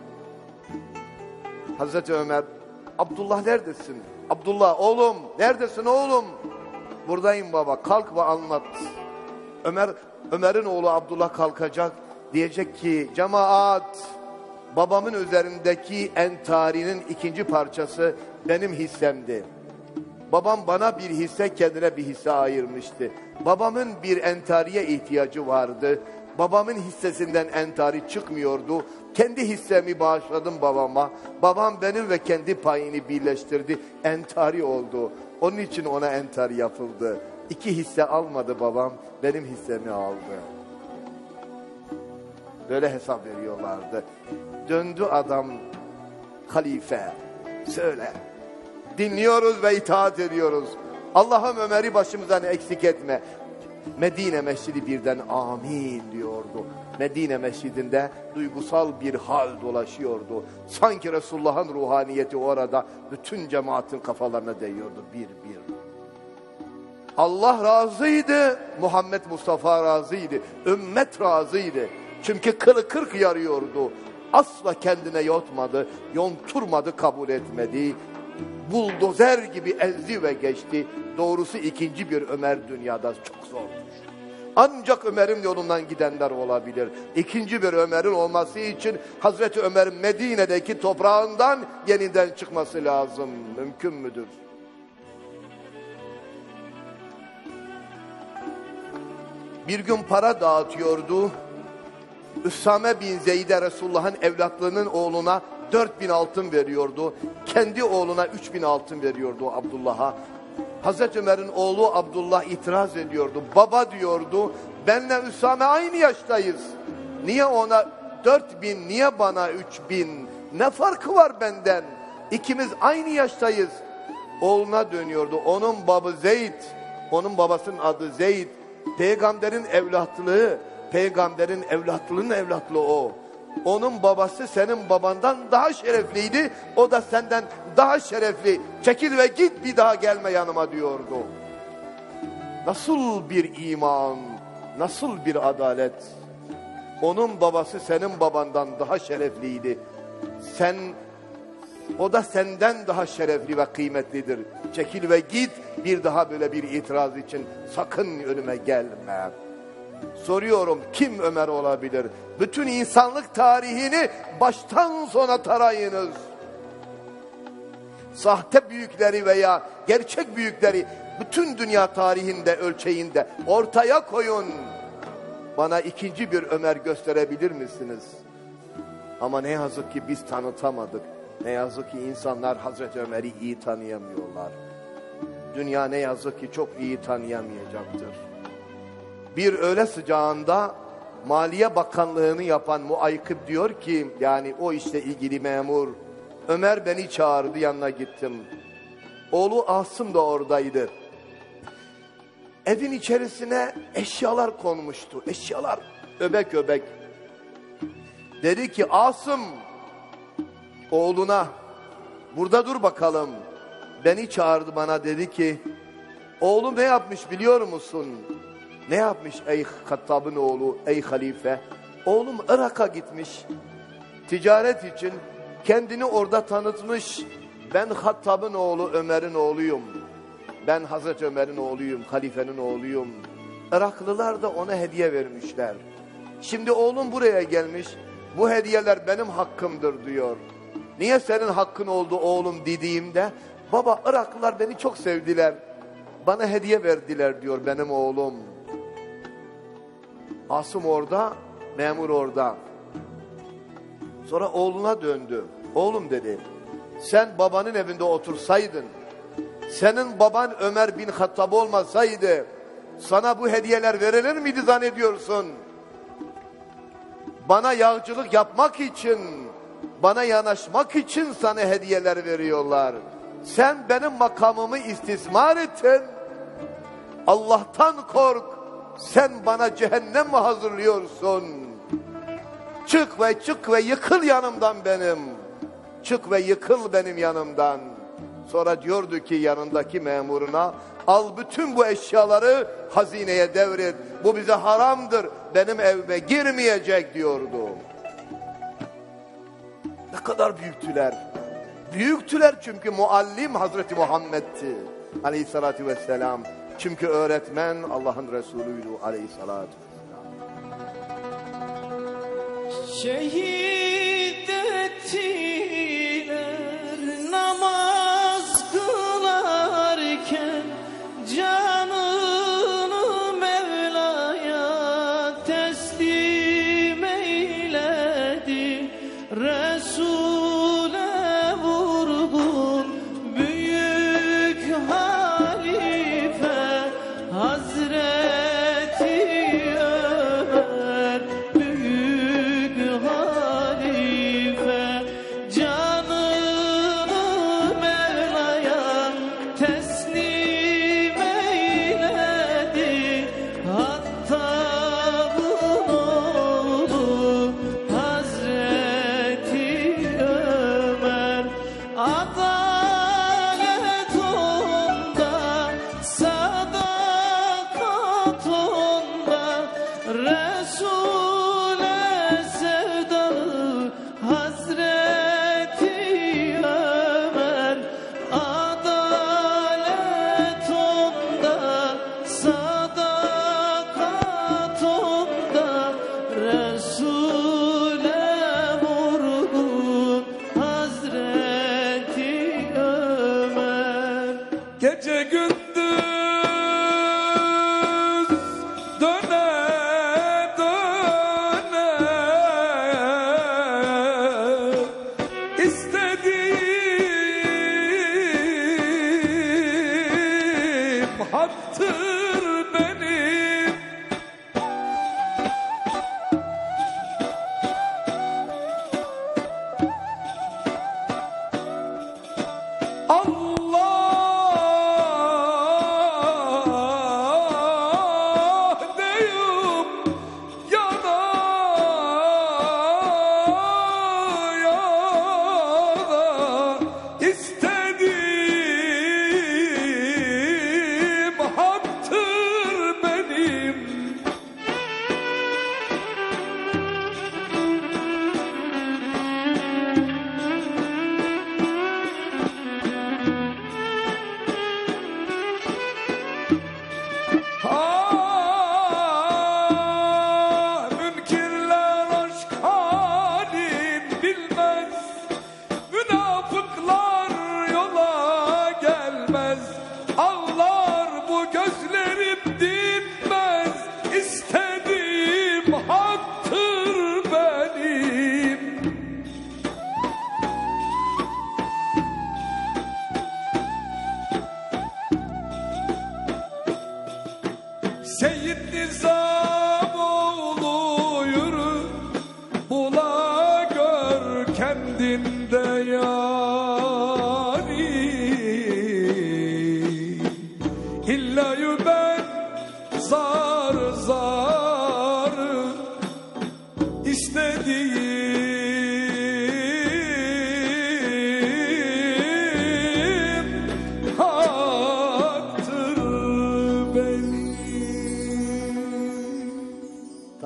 Hazreti Ömer, Abdullah neredesin? Abdullah oğlum, neredesin oğlum? Buradayım baba, kalk ve anlat. Ömer, Ömer'in oğlu Abdullah kalkacak. Diyecek ki cemaat, babamın üzerindeki entarinin ikinci parçası benim hissemdi. Babam bana bir hisse, kendine bir hisse ayırmıştı. Babamın bir entariye ihtiyacı vardı. Babamın hissesinden entari çıkmıyordu. Kendi hissemi bağışladım babama. Babam benim ve kendi payını birleştirdi. Entari oldu. Onun için ona entari yapıldı. İki hisse almadı babam, benim hissemi aldı. Böyle hesap veriyorlardı. Döndü adam, halife, söyle. Dinliyoruz ve itaat ediyoruz. Allah'ım Ömer'i başımızdan eksik etme. Medine Mescidi birden amin diyordu. Medine Mescidinde duygusal bir hal dolaşıyordu. Sanki Resulullah'ın ruhaniyeti orada bütün cemaatin kafalarına değiyordu bir bir. Allah razıydı, Muhammed Mustafa razıydı, ümmet razıydı. Çünkü kılı kırk yarıyordu. Asla kendine yotmadı, yonturmadı, kabul etmedi. Buldozer gibi ezdi ve geçti. Doğrusu ikinci bir Ömer dünyada çok zordur. Ancak Ömer'in yolundan gidenler olabilir. İkinci bir Ömer'in olması için Hazreti Ömer'in Medine'deki toprağından yeniden çıkması lazım. Mümkün müdür? Bir gün para dağıtıyordu. Üsame bin Zeyd'e Resulullah'ın evlatlığının oğluna dört bin altın veriyordu. Kendi oğluna üç bin altın veriyordu Abdullah'a. Hazreti Ömer'in oğlu Abdullah itiraz ediyordu. Baba diyordu, benle Üsame aynı yaştayız. Niye ona dört bin, niye bana üç bin? Ne farkı var benden? İkimiz aynı yaştayız. Oğluna dönüyordu. Onun babı Zeyd, onun babasının adı Zeyd. Peygamberin evlatlığı, peygamberin evlatlığının evlatlığı o. Onun babası senin babandan daha şerefliydi. O da senden daha şerefli. Çekil ve git, bir daha gelme yanıma diyordu. Nasıl bir iman, nasıl bir adalet. Onun babası senin babandan daha şerefliydi. Sen, o da senden daha şerefli ve kıymetlidir. Çekil ve git, bir daha böyle bir itiraz için sakın önüme gelme. Soruyorum, kim Ömer olabilir? Bütün insanlık tarihini baştan sona tarayınız. Sahte büyükleri veya gerçek büyükleri bütün dünya tarihinde, ölçeğinde ortaya koyun. Bana ikinci bir Ömer gösterebilir misiniz? Ama ne yazık ki biz tanıtamadık. Ne yazık ki insanlar Hazreti Ömer'i iyi tanıyamıyorlar. Dünya ne yazık ki çok iyi tanıyamayacaktır. Bir öğle sıcağında Maliye Bakanlığı'nı yapan Muaykib diyor ki, yani o işte ilgili memur, Ömer beni çağırdı, yanına gittim. Oğlu Asım da oradaydı. Evin içerisine eşyalar konmuştu. Eşyalar öbek öbek. Dedi ki Asım oğluna, burada dur bakalım. Beni çağırdı, bana dedi ki, oğlum ne yapmış biliyor musun? Ne yapmış ey Hattab'ın oğlu, ey halife? Oğlum Irak'a gitmiş. Ticaret için kendini orada tanıtmış. Ben Hattab'ın oğlu, Ömer'in oğluyum. Ben Hazreti Ömer'in oğluyum, halifenin oğluyum. Iraklılar da ona hediye vermişler. Şimdi oğlum buraya gelmiş. Bu hediyeler benim hakkımdır diyor. Niye senin hakkın oldu oğlum dediğimde, baba Iraklılar beni çok sevdiler. Bana hediye verdiler diyor benim oğlum. Asım orada, memur orada. Sonra oğluna döndü. Oğlum dedi, sen babanın evinde otursaydın, senin baban Ömer bin Hattab olmasaydı, sana bu hediyeler verilir miydi zannediyorsun? Bana yağcılık yapmak için, bana yanaşmak için sana hediyeler veriyorlar. Sen benim makamımı istismar ettin. Allah'tan kork. Sen bana cehennem mi hazırlıyorsun? Çık ve çık ve yıkıl yanımdan benim. Çık ve yıkıl benim yanımdan. Sonra diyordu ki yanındaki memuruna, al bütün bu eşyaları hazineye devret. Bu bize haramdır. Benim evime girmeyecek diyordu. Ne kadar büyüktüler. Büyüktüler çünkü muallim Hazreti Muhammed'ti aleyhissalatü vesselam. Çünkü öğretmen Allah'ın Resulü'ydü aleyhissalatü vesselam. Şehit ettiler namaz kılarken, canını Mevla'ya teslim eyledi. Resul'e vurgun büyük halife Hazreti Ömer, büyük halife canını Mevla'ya teslim eyledi. Hatta bunun oğlu Hazreti Ömer, adalet onda, sadakat onda, Resul'e sevdalı Hazreti Ömer. Adalet onda, sadakat onda, Resul'e vurgun Hazreti Ömer. Gece gündüz döne döne istediğim haktır benim. Allah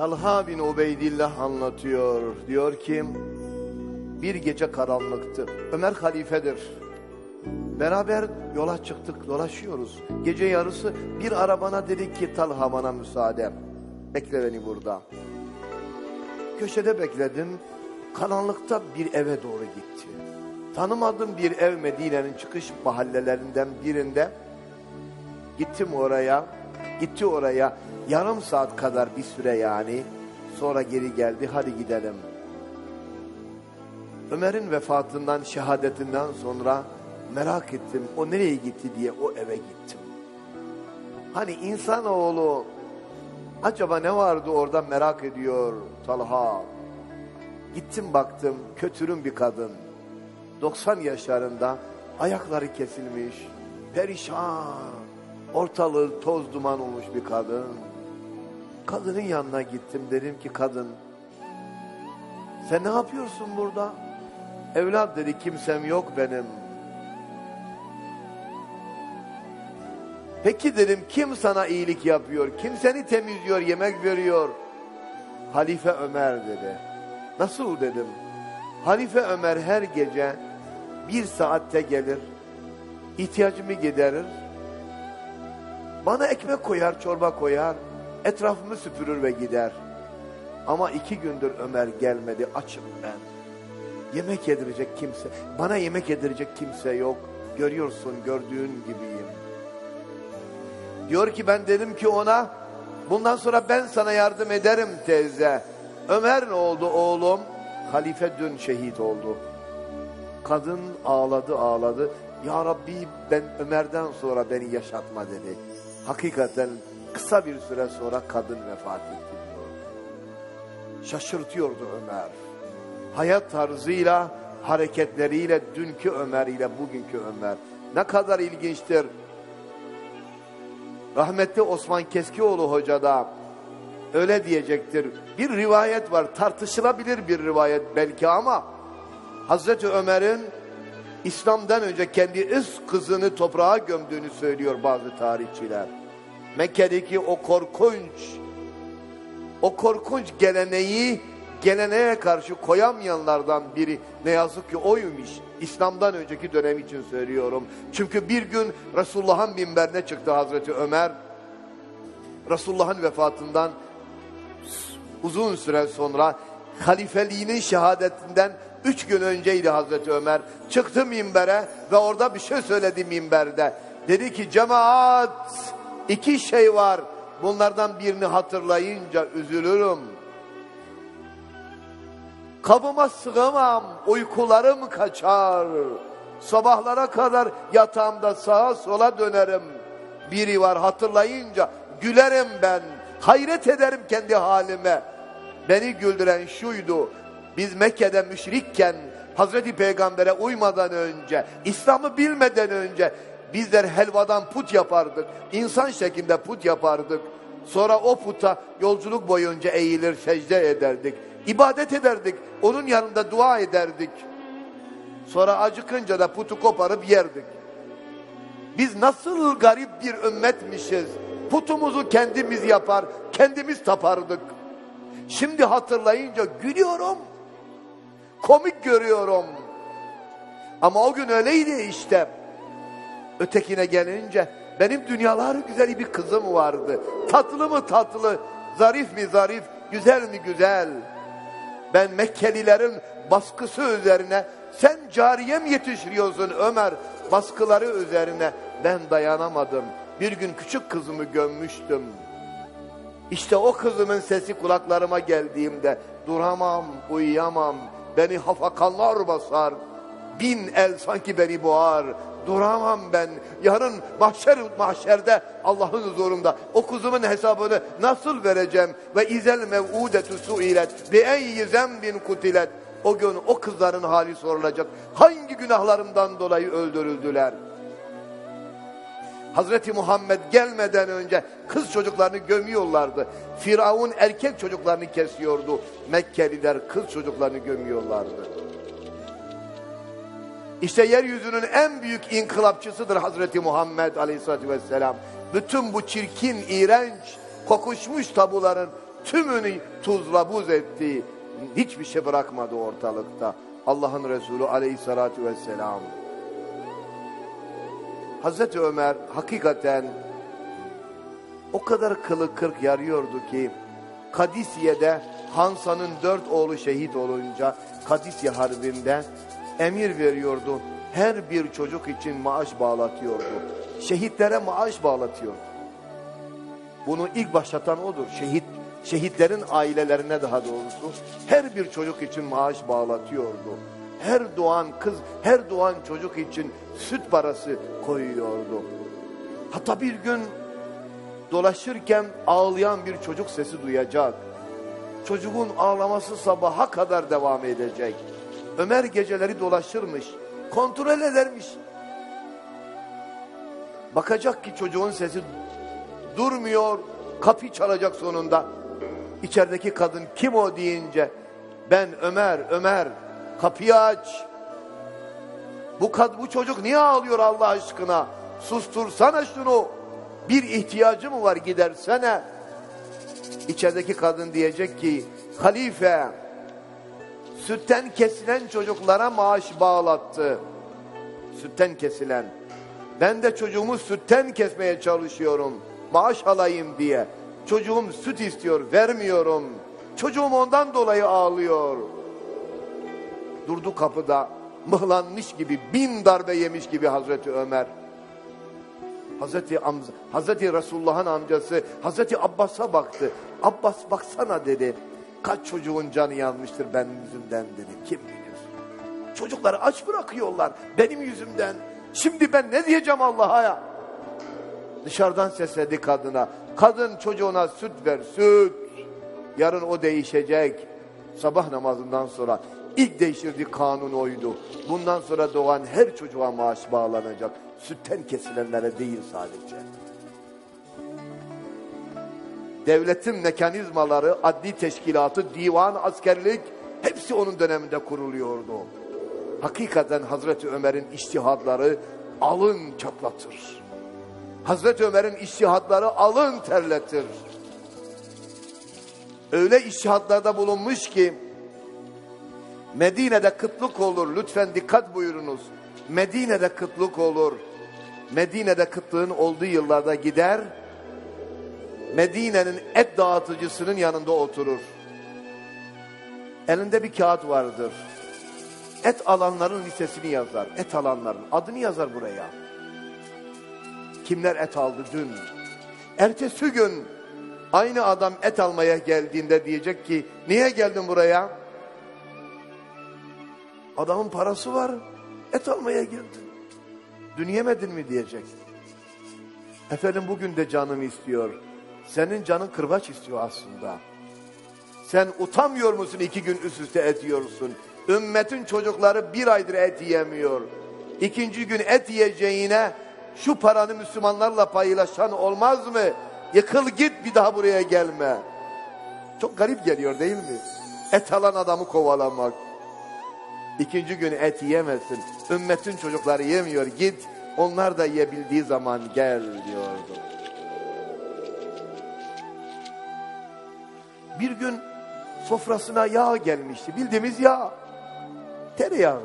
Talha bin Ubeydillah anlatıyor. Diyor ki bir gece karanlıktı. Ömer halifedir. Beraber yola çıktık, dolaşıyoruz. Gece yarısı bir arabana dedik ki Talha bana müsaade. Bekle beni burada. Köşede bekledim. Karanlıkta bir eve doğru gitti. Tanımadığım bir ev Medine'nin çıkış mahallelerinden birinde. Gittim oraya. Gitti oraya. Yarım saat kadar bir süre yani. Sonra geri geldi. Hadi gidelim. Ömer'in vefatından, şehadetinden sonra merak ettim. O nereye gitti diye o eve gittim. Hani insanoğlu acaba ne vardı orada merak ediyor Talha. Gittim baktım, kötürüm bir kadın. doksan yaşlarında, ayakları kesilmiş, perişan, ortalığı toz duman olmuş bir kadın. Kadının yanına gittim, dedim ki kadın, sen ne yapıyorsun burada? Evlat dedi, kimsem yok benim. Peki dedim, kim sana iyilik yapıyor? Kim seni temizliyor, yemek veriyor? Halife Ömer dedi. Nasıl dedim? Halife Ömer her gece bir saatte gelir, ihtiyacımı giderir, bana ekmek koyar, çorba koyar, etrafımı süpürür ve gider. Ama iki gündür Ömer gelmedi, açım ben. Yemek yedirecek kimse, bana yemek yedirecek kimse yok. Görüyorsun, gördüğün gibiyim. Diyor ki ben dedim ki ona, bundan sonra ben sana yardım ederim teyze. Ömer ne oldu oğlum? Halife dün şehit oldu. Kadın ağladı ağladı. Ya Rabbi ben Ömer'den sonra beni yaşatma dedi. Hakikaten kısa bir süre sonra kadın vefat etti diyor. Şaşırtıyordu Ömer. Hayat tarzıyla, hareketleriyle dünkü Ömer ile bugünkü Ömer. Ne kadar ilginçtir. Rahmetli Osman Keskioğlu Hoca da öyle diyecektir. Bir rivayet var, tartışılabilir bir rivayet belki ama Hazreti Ömer'in İslam'dan önce kendi öz kızını toprağa gömdüğünü söylüyor bazı tarihçiler. Mekke'deki o korkunç, o korkunç geleneği geleneğe karşı koyamayanlardan biri ne yazık ki oymuş. İslam'dan önceki dönem için söylüyorum. Çünkü bir gün Resulullah'ın minberine çıktı Hazreti Ömer. Resulullah'ın vefatından uzun süre sonra halifeliğinin şehadetinden üç gün önceydi Hazreti Ömer. Çıktı minbere ve orada bir şey söyledi minberde. Dedi ki cemaat, iki şey var. Bunlardan birini hatırlayınca üzülürüm. Kabıma sığamam, uykularım kaçar. Sabahlara kadar yatağımda sağa sola dönerim. Biri var, hatırlayınca gülerim ben. Hayret ederim kendi halime. Beni güldüren şuydu. Biz Mekke'de müşrikken Hazreti Peygamber'e uymadan önce, İslam'ı bilmeden önce bizler helvadan put yapardık. İnsan şeklinde put yapardık. Sonra o puta yolculuk boyunca eğilir secde ederdik. İbadet ederdik. Onun yanında dua ederdik. Sonra acıkınca da putu koparıp yerdik. Biz nasıl garip bir ümmetmişiz. Putumuzu kendimiz yapar, kendimiz tapardık. Şimdi hatırlayınca gülüyorum. Komik görüyorum. Ama o gün öyleydi işte. Ötekine gelince benim dünyalar güzeli bir kızım vardı. Tatlı mı tatlı, zarif mi zarif, güzel mi güzel. Ben Mekkelilerin baskısı üzerine, sen cariye mi yetiştiriyorsun Ömer baskıları üzerine ben dayanamadım. Bir gün küçük kızımı gömmüştüm. İşte o kızımın sesi kulaklarıma geldiğimde duramam, uyuyamam. Beni hafakanlar basar. Bin el sanki beni boğar. Duramam ben. Yarın mahşer, mahşerde Allah'ın huzurunda o kuzumun hesabını nasıl vereceğim? Ve izel mev'udetu su'ilet bi eyyi zembin kutilet. O gün o kızların hali sorulacak. Hangi günahlarından dolayı öldürüldüler? Hazreti Muhammed gelmeden önce kız çocuklarını gömüyorlardı. Firavun erkek çocuklarını kesiyordu. Mekkeliler kız çocuklarını gömüyorlardı. İşte yeryüzünün en büyük inkılapçısıdır Hazreti Muhammed Aleyhisselatü Vesselam. Bütün bu çirkin, iğrenç, kokuşmuş tabuların tümünü tuzla buz etti. Hiçbir şey bırakmadı ortalıkta. Allah'ın Resulü aleyhissalatü vesselam. Hazreti Ömer hakikaten o kadar kılı kırk yarıyordu ki Kadisiye'de Hansa'nın dört oğlu şehit olunca Kadisiye Harbi'nde emir veriyordu. Her bir çocuk için maaş bağlatıyordu. Şehitlere maaş bağlatıyordu. Bunu ilk başlatan odur. Şehit, şehitlerin ailelerine daha doğrusu her bir çocuk için maaş bağlatıyordu. Her doğan kız, her doğan çocuk için süt parası koyuyordu. Hatta bir gün dolaşırken ağlayan bir çocuk sesi duyacak. Çocuğun ağlaması sabaha kadar devam edecek. Ömer geceleri dolaşırmış, kontrol edermiş. Bakacak ki çocuğun sesi durmuyor, kapı çalacak sonunda. İçerideki kadın kim o deyince, ben Ömer, Ömer kapıyı aç. Bu, kad bu çocuk niye ağlıyor Allah aşkına? Sustursana şunu. Bir ihtiyacı mı var, gidersene. İçerideki kadın diyecek ki, halife sütten kesilen çocuklara maaş bağlattı. Sütten kesilen. Ben de çocuğumu sütten kesmeye çalışıyorum. Maaş alayım diye. Çocuğum süt istiyor, vermiyorum. Çocuğum ondan dolayı ağlıyor. Durdu kapıda, mıhlanmış gibi, bin darbe yemiş gibi Hazreti Ömer. Hazreti, Amza, Hazreti Resulullah'ın amcası Hazreti Abbas'a baktı. Abbas baksana dedi. Kaç çocuğun canı yanmıştır benim yüzümden dedi. Kim bilir? Çocukları aç bırakıyorlar benim yüzümden. Şimdi ben ne diyeceğim Allah'a ya? Dışarıdan sesledi kadına. Kadın çocuğuna süt ver, süt. Yarın o değişecek. Sabah namazından sonra ilk değiştirdiği kanun oydu. Bundan sonra doğan her çocuğa maaş bağlanacak. Sütten kesilenlere değil sadece. Devletin mekanizmaları, adli teşkilatı, divan, askerlik hepsi onun döneminde kuruluyordu. Hakikaten Hazreti Ömer'in içtihadları alın çatlatır. Hazreti Ömer'in içtihadları alın terletir. Öyle içtihadlarda bulunmuş ki Medine'de kıtlık olur. Lütfen dikkat buyurunuz. Medine'de kıtlık olur. Medine'de kıtlığın olduğu yıllarda gider, Medine'nin et dağıtıcısının yanında oturur. Elinde bir kağıt vardır. Et alanların listesini yazar. Et alanların adını yazar buraya. Kimler et aldı dün? Ertesi gün aynı adam et almaya geldiğinde diyecek ki, niye geldin buraya? Adamın parası var, et almaya geldin. Dün yemedin mi diyecek. Efendim bugün de canım istiyor. Senin canın kırbaç istiyor aslında. Sen utanmıyor musun iki gün üst üste et yiyorsun? Ümmetin çocukları bir aydır et yiyemiyor. İkinci gün et yiyeceğine şu paranı Müslümanlarla paylaşan olmaz mı? Yıkıl git, bir daha buraya gelme. Çok garip geliyor değil mi? Et alan adamı kovalamak. İkinci gün et yiyemezsin. Ümmetin çocukları yemiyor, git. Onlar da yiyebildiği zaman gel diyordu. Bir gün sofrasına yağ gelmişti. Bildiğimiz yağ. Tereyağı.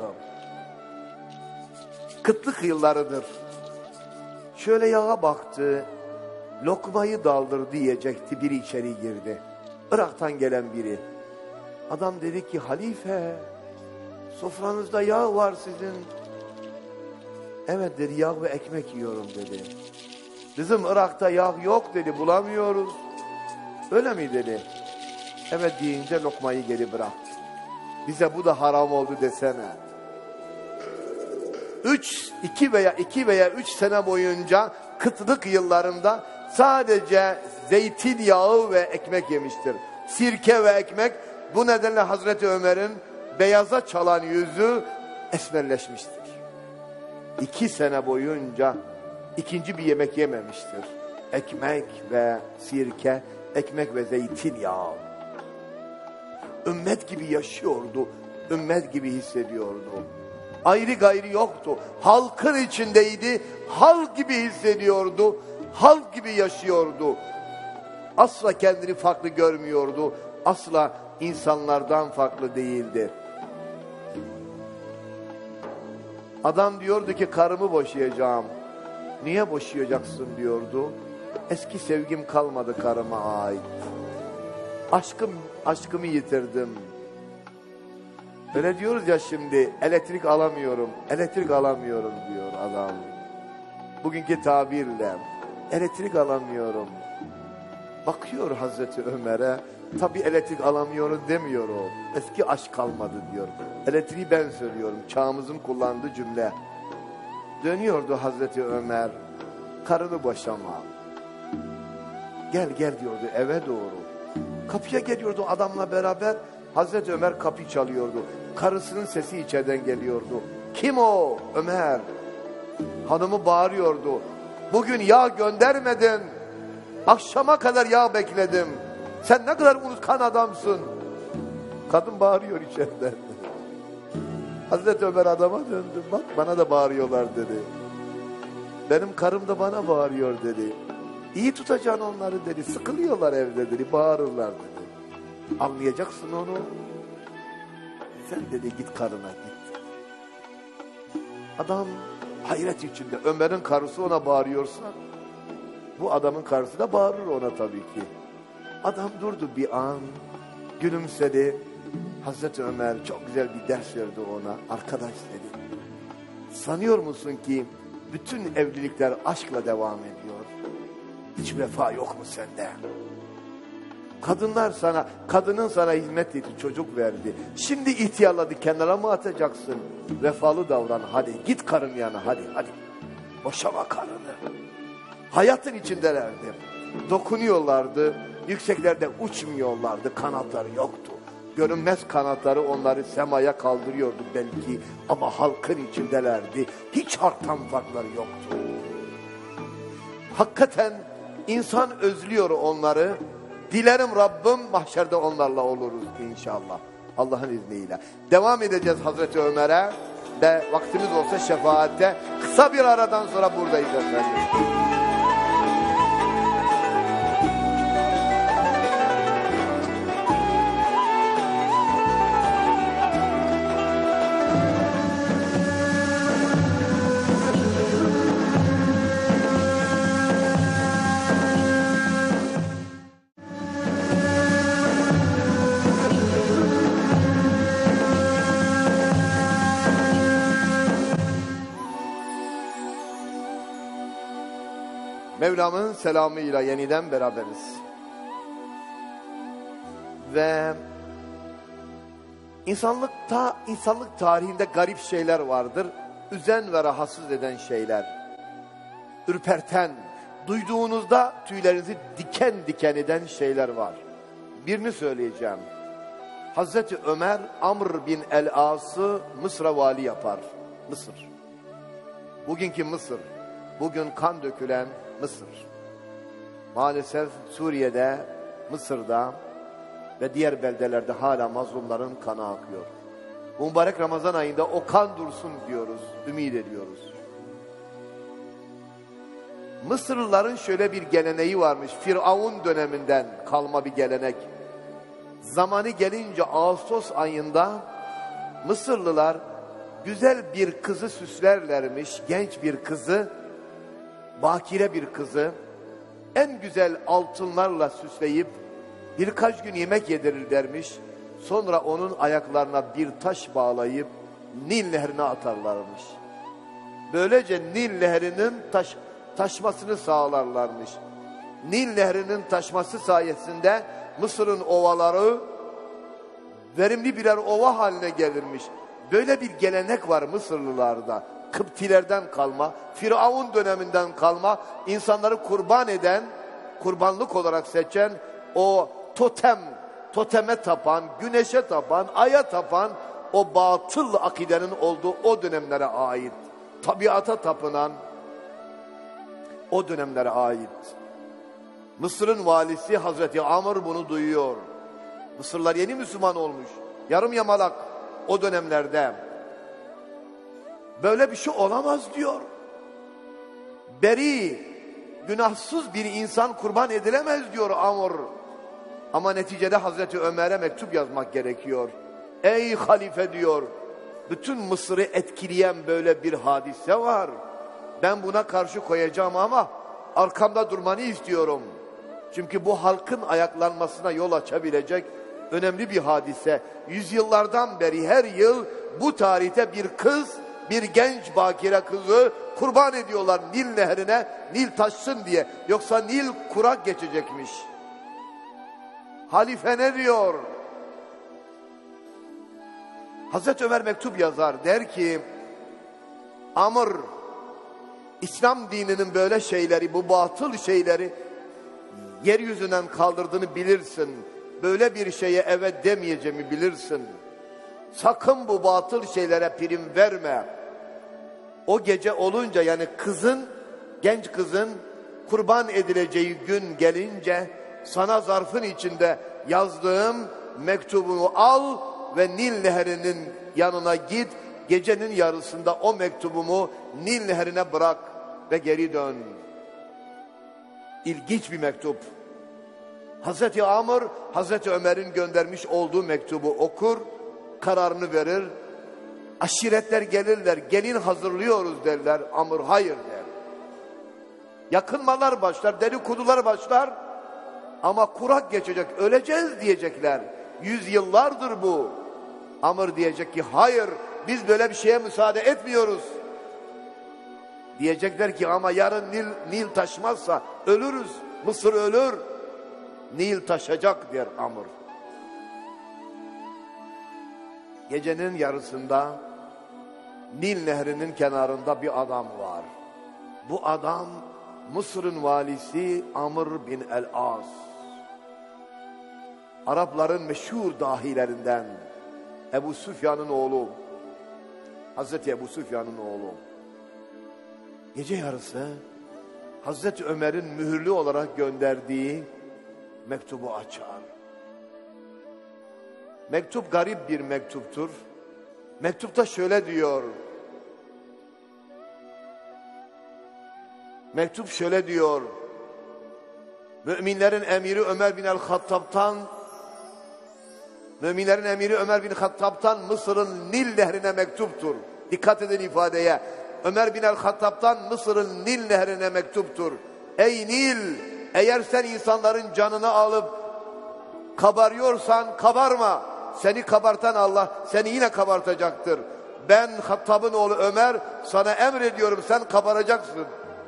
Kıtlık yıllarıdır. Şöyle yağa baktı. Lokmayı daldır diyecekti. Biri içeri girdi. Irak'tan gelen biri. Adam dedi ki, halife sofranızda yağ var sizin. Evet dedi, yağ ve ekmek yiyorum dedi. Bizim Irak'ta yağ yok dedi, bulamıyoruz. Öyle mi dedi. Evet deyince lokmayı geri bıraktı. Bize bu da haram oldu desene. Üç, iki veya iki veya üç sene boyunca kıtlık yıllarında sadece zeytinyağı ve ekmek yemiştir. Sirke ve ekmek. Bu nedenle Hazreti Ömer'in beyaza çalan yüzü esmerleşmiştir. İki sene boyunca ikinci bir yemek yememiştir. Ekmek ve sirke, ekmek ve zeytinyağı. Ümmet gibi yaşıyordu, ümmet gibi hissediyordu. Ayrı gayrı yoktu. Halkın içindeydi, halk gibi hissediyordu, halk gibi yaşıyordu. Asla kendini farklı görmüyordu. Asla insanlardan farklı değildi. Adam diyordu ki karımı boşayacağım. Niye boşayacaksın diyordu. Eski sevgim kalmadı karıma ait. Aşkım, aşkımı yitirdim. Öyle diyoruz ya şimdi, elektrik alamıyorum, elektrik alamıyorum diyor adam. Bugünkü tabirle, elektrik alamıyorum. Bakıyor Hazreti Ömer'e, tabii elektrik alamıyorum demiyor o. Eski aşk kalmadı diyor. Elektriği ben söylüyorum, çağımızın kullandığı cümle. Dönüyordu Hazreti Ömer, karını boşama. Gel gel diyordu eve doğru. Kapıya geliyordu adamla beraber. Hazreti Ömer kapıyı çalıyordu. Karısının sesi içeriden geliyordu. Kim o? Ömer. Hanımı bağırıyordu. Bugün yağ göndermedin. Akşama kadar yağ bekledim. Sen ne kadar unutkan adamsın. Kadın bağırıyor içeriden. Hazreti Ömer adama döndü. Bak bana da bağırıyorlar dedi. Benim karım da bana bağırıyor dedi. İyi tutacaksın onları dedi. Sıkılıyorlar evde dedi. Bağırırlar dedi. Anlayacaksın onu. Sen dedi git karına git. Adam hayret içinde. Ömer'in karısı ona bağırıyorsa bu adamın karısı da bağırır ona tabii ki. Adam durdu bir an. Gülümsedi. Hazreti Ömer çok güzel bir ders verdi ona. Arkadaş dedi. Sanıyor musun ki bütün evlilikler aşkla devam ediyor? Hiç vefa yok mu sende? Kadınlar sana, kadının sana hizmet etti, çocuk verdi. Şimdi ihtiyarladı, kenara mı atacaksın? Vefalı davran, hadi git karın yanına, hadi hadi. Boşama karını. Hayatın içindelerdi. Dokunuyorlardı, yükseklerde uçmuyorlardı, kanatları yoktu. Görünmez kanatları onları semaya kaldırıyordu belki. Ama halkın içindelerdi, hiç halktan farkları yoktu. Hakikaten insan özlüyor onları. Dilerim Rabbim mahşerde onlarla oluruz inşallah. Allah'ın izniyle. Devam edeceğiz Hazreti Ömer'e ve vaktimiz olsa şefaate. Kısa bir aradan sonra buradayız efendim. Mevlam'ın selamıyla yeniden beraberiz. Ve insanlıkta, insanlık tarihinde garip şeyler vardır. Üzen ve rahatsız eden şeyler. Ürperten, duyduğunuzda tüylerinizi diken diken eden şeyler var. Birini söyleyeceğim. Hazreti Ömer, Amr bin el-As'ı Mısır'a vali yapar. Mısır. Bugünkü Mısır. Bugün kan dökülen Mısır. Maalesef Suriye'de, Mısır'da ve diğer beldelerde hala mazlumların kanı akıyor. Bu mübarek Ramazan ayında o kan dursun diyoruz, ümit ediyoruz. Mısırlıların şöyle bir geleneği varmış, Firavun döneminden kalma bir gelenek. Zamanı gelince Ağustos ayında Mısırlılar güzel bir kızı süslerlermiş, genç bir kızı, bakire bir kızı, en güzel altınlarla süsleyip birkaç gün yemek yedirirlermiş. Sonra onun ayaklarına bir taş bağlayıp Nil Nehri'ne atarlarmış. Böylece Nil Nehri'nin taş, taşmasını sağlarlarmış. Nil Nehri'nin taşması sayesinde Mısır'ın ovaları verimli birer ova haline gelirmiş. Böyle bir gelenek var Mısırlılarda. Kıptilerden kalma, Firavun döneminden kalma, insanları kurban eden, kurbanlık olarak seçen o totem, toteme tapan, güneşe tapan, aya tapan o batıl akidenin olduğu o dönemlere ait. Tabiata tapınan o dönemlere ait. Mısır'ın valisi Hazreti Amr bunu duyuyor. Mısırlar yeni Müslüman olmuş. Yarım yamalak o dönemlerde. Böyle bir şey olamaz diyor. Beri günahsız bir insan kurban edilemez diyor Amr. Ama neticede Hazreti Ömer'e mektup yazmak gerekiyor. Ey halife diyor, bütün Mısır'ı etkileyen böyle bir hadise var. Ben buna karşı koyacağım ama arkamda durmanı istiyorum. Çünkü bu halkın ayaklanmasına yol açabilecek önemli bir hadise. Yüzyıllardan beri her yıl bu tarihte bir kız, bir genç bakire kızı kurban ediyorlar Nil nehrine, Nil taşsın diye. Yoksa Nil kurak geçecekmiş. Halife ne diyor? Hazreti Ömer mektup yazar, der ki Amr, İslam dininin böyle şeyleri, bu batıl şeyleri yeryüzünden kaldırdığını bilirsin. Böyle bir şeye evet demeyeceğimi bilirsin. Sakın bu batıl şeylere prim verme. O gece olunca, yani kızın, genç kızın kurban edileceği gün gelince sana zarfın içinde yazdığım mektubunu al ve Nil nehrinin yanına git. Gecenin yarısında o mektubumu Nil nehrine bırak ve geri dön. İlginç bir mektup. Hazreti Amr, Hazreti Ömer'in göndermiş olduğu mektubu okur, kararını verir. Aşiretler gelirler, gelin hazırlıyoruz derler. Amr hayır der. Yakınmalar başlar, dedikodular başlar. Ama kurak geçecek, öleceğiz diyecekler. Yüzyıllardır bu. Amr diyecek ki hayır, biz böyle bir şeye müsaade etmiyoruz. Diyecekler ki ama yarın Nil, Nil taşmazsa ölürüz. Mısır ölür. Nil taşacak der Amr. Gecenin yarısında Nil nehrinin kenarında bir adam var. Bu adam Mısır'ın valisi Amr bin el-As. Arapların meşhur dahilerinden, Ebu Süfyan'ın oğlu. Hazreti Ebu Süfyan'ın oğlu. Gece yarısı Hazreti Ömer'in mühürlü olarak gönderdiği mektubu açar. Mektup garip bir mektuptur. Mektupta şöyle diyor. Mektup şöyle diyor. Müminlerin emiri Ömer bin el-Hattab'tan Müminlerin emiri Ömer bin Hattab'tan Mısır'ın Nil nehrine mektuptur. Dikkat edin ifadeye. Ömer bin el-Hattab'tan Mısır'ın Nil nehrine mektuptur. Ey Nil, eğer sen insanların canını alıp kabarıyorsan kabarma. Seni kabartan Allah seni yine kabartacaktır. Ben Hattab'ın oğlu Ömer sana emrediyorum, sen kabaracaksın.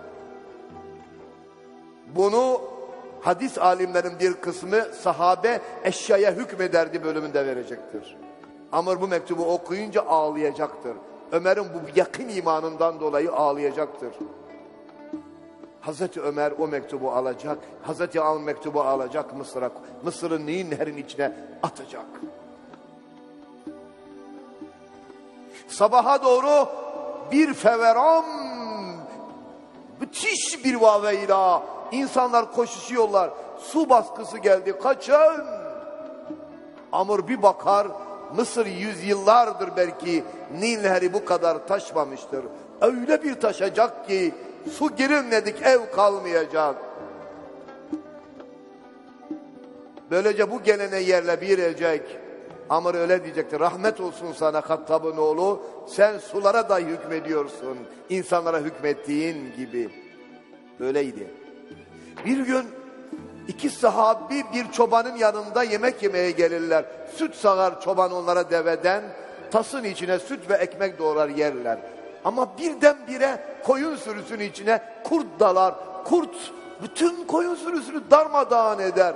Bunu hadis alimlerin bir kısmı sahabe eşyaya hükmederdi bölümünde verecektir. Amr bu mektubu okuyunca ağlayacaktır. Ömer'in bu yakın imanından dolayı ağlayacaktır. Hazreti Ömer o mektubu alacak. Hazreti Amr mektubu alacak Mısır'a. Mısır'ın Nil nehrin içine atacak. Sabaha doğru bir feveran, müthiş bir vaveyla insanlar koşuşuyorlar. Su baskısı geldi, kaçın. Amr bir bakar, Mısır yüzyıllardır belki Nil nehri bu kadar taşmamıştır. Öyle bir taşacak ki su girilmedik ev kalmayacak. Böylece bu gelene yerle bir edecek. Amr öyle diyecektir. Rahmet olsun sana Hattab'ın oğlu. Sen sulara da hükmediyorsun. İnsanlara hükmettiğin gibi. Böyleydi. Bir gün iki sahabi bir çobanın yanında yemek yemeye gelirler. Süt sağar çoban onlara deveden. Tasın içine süt ve ekmek doğrar yerler. Ama birdenbire koyun sürüsünün içine kurt dalar. Kurt bütün koyun sürüsünü darmadağın eder.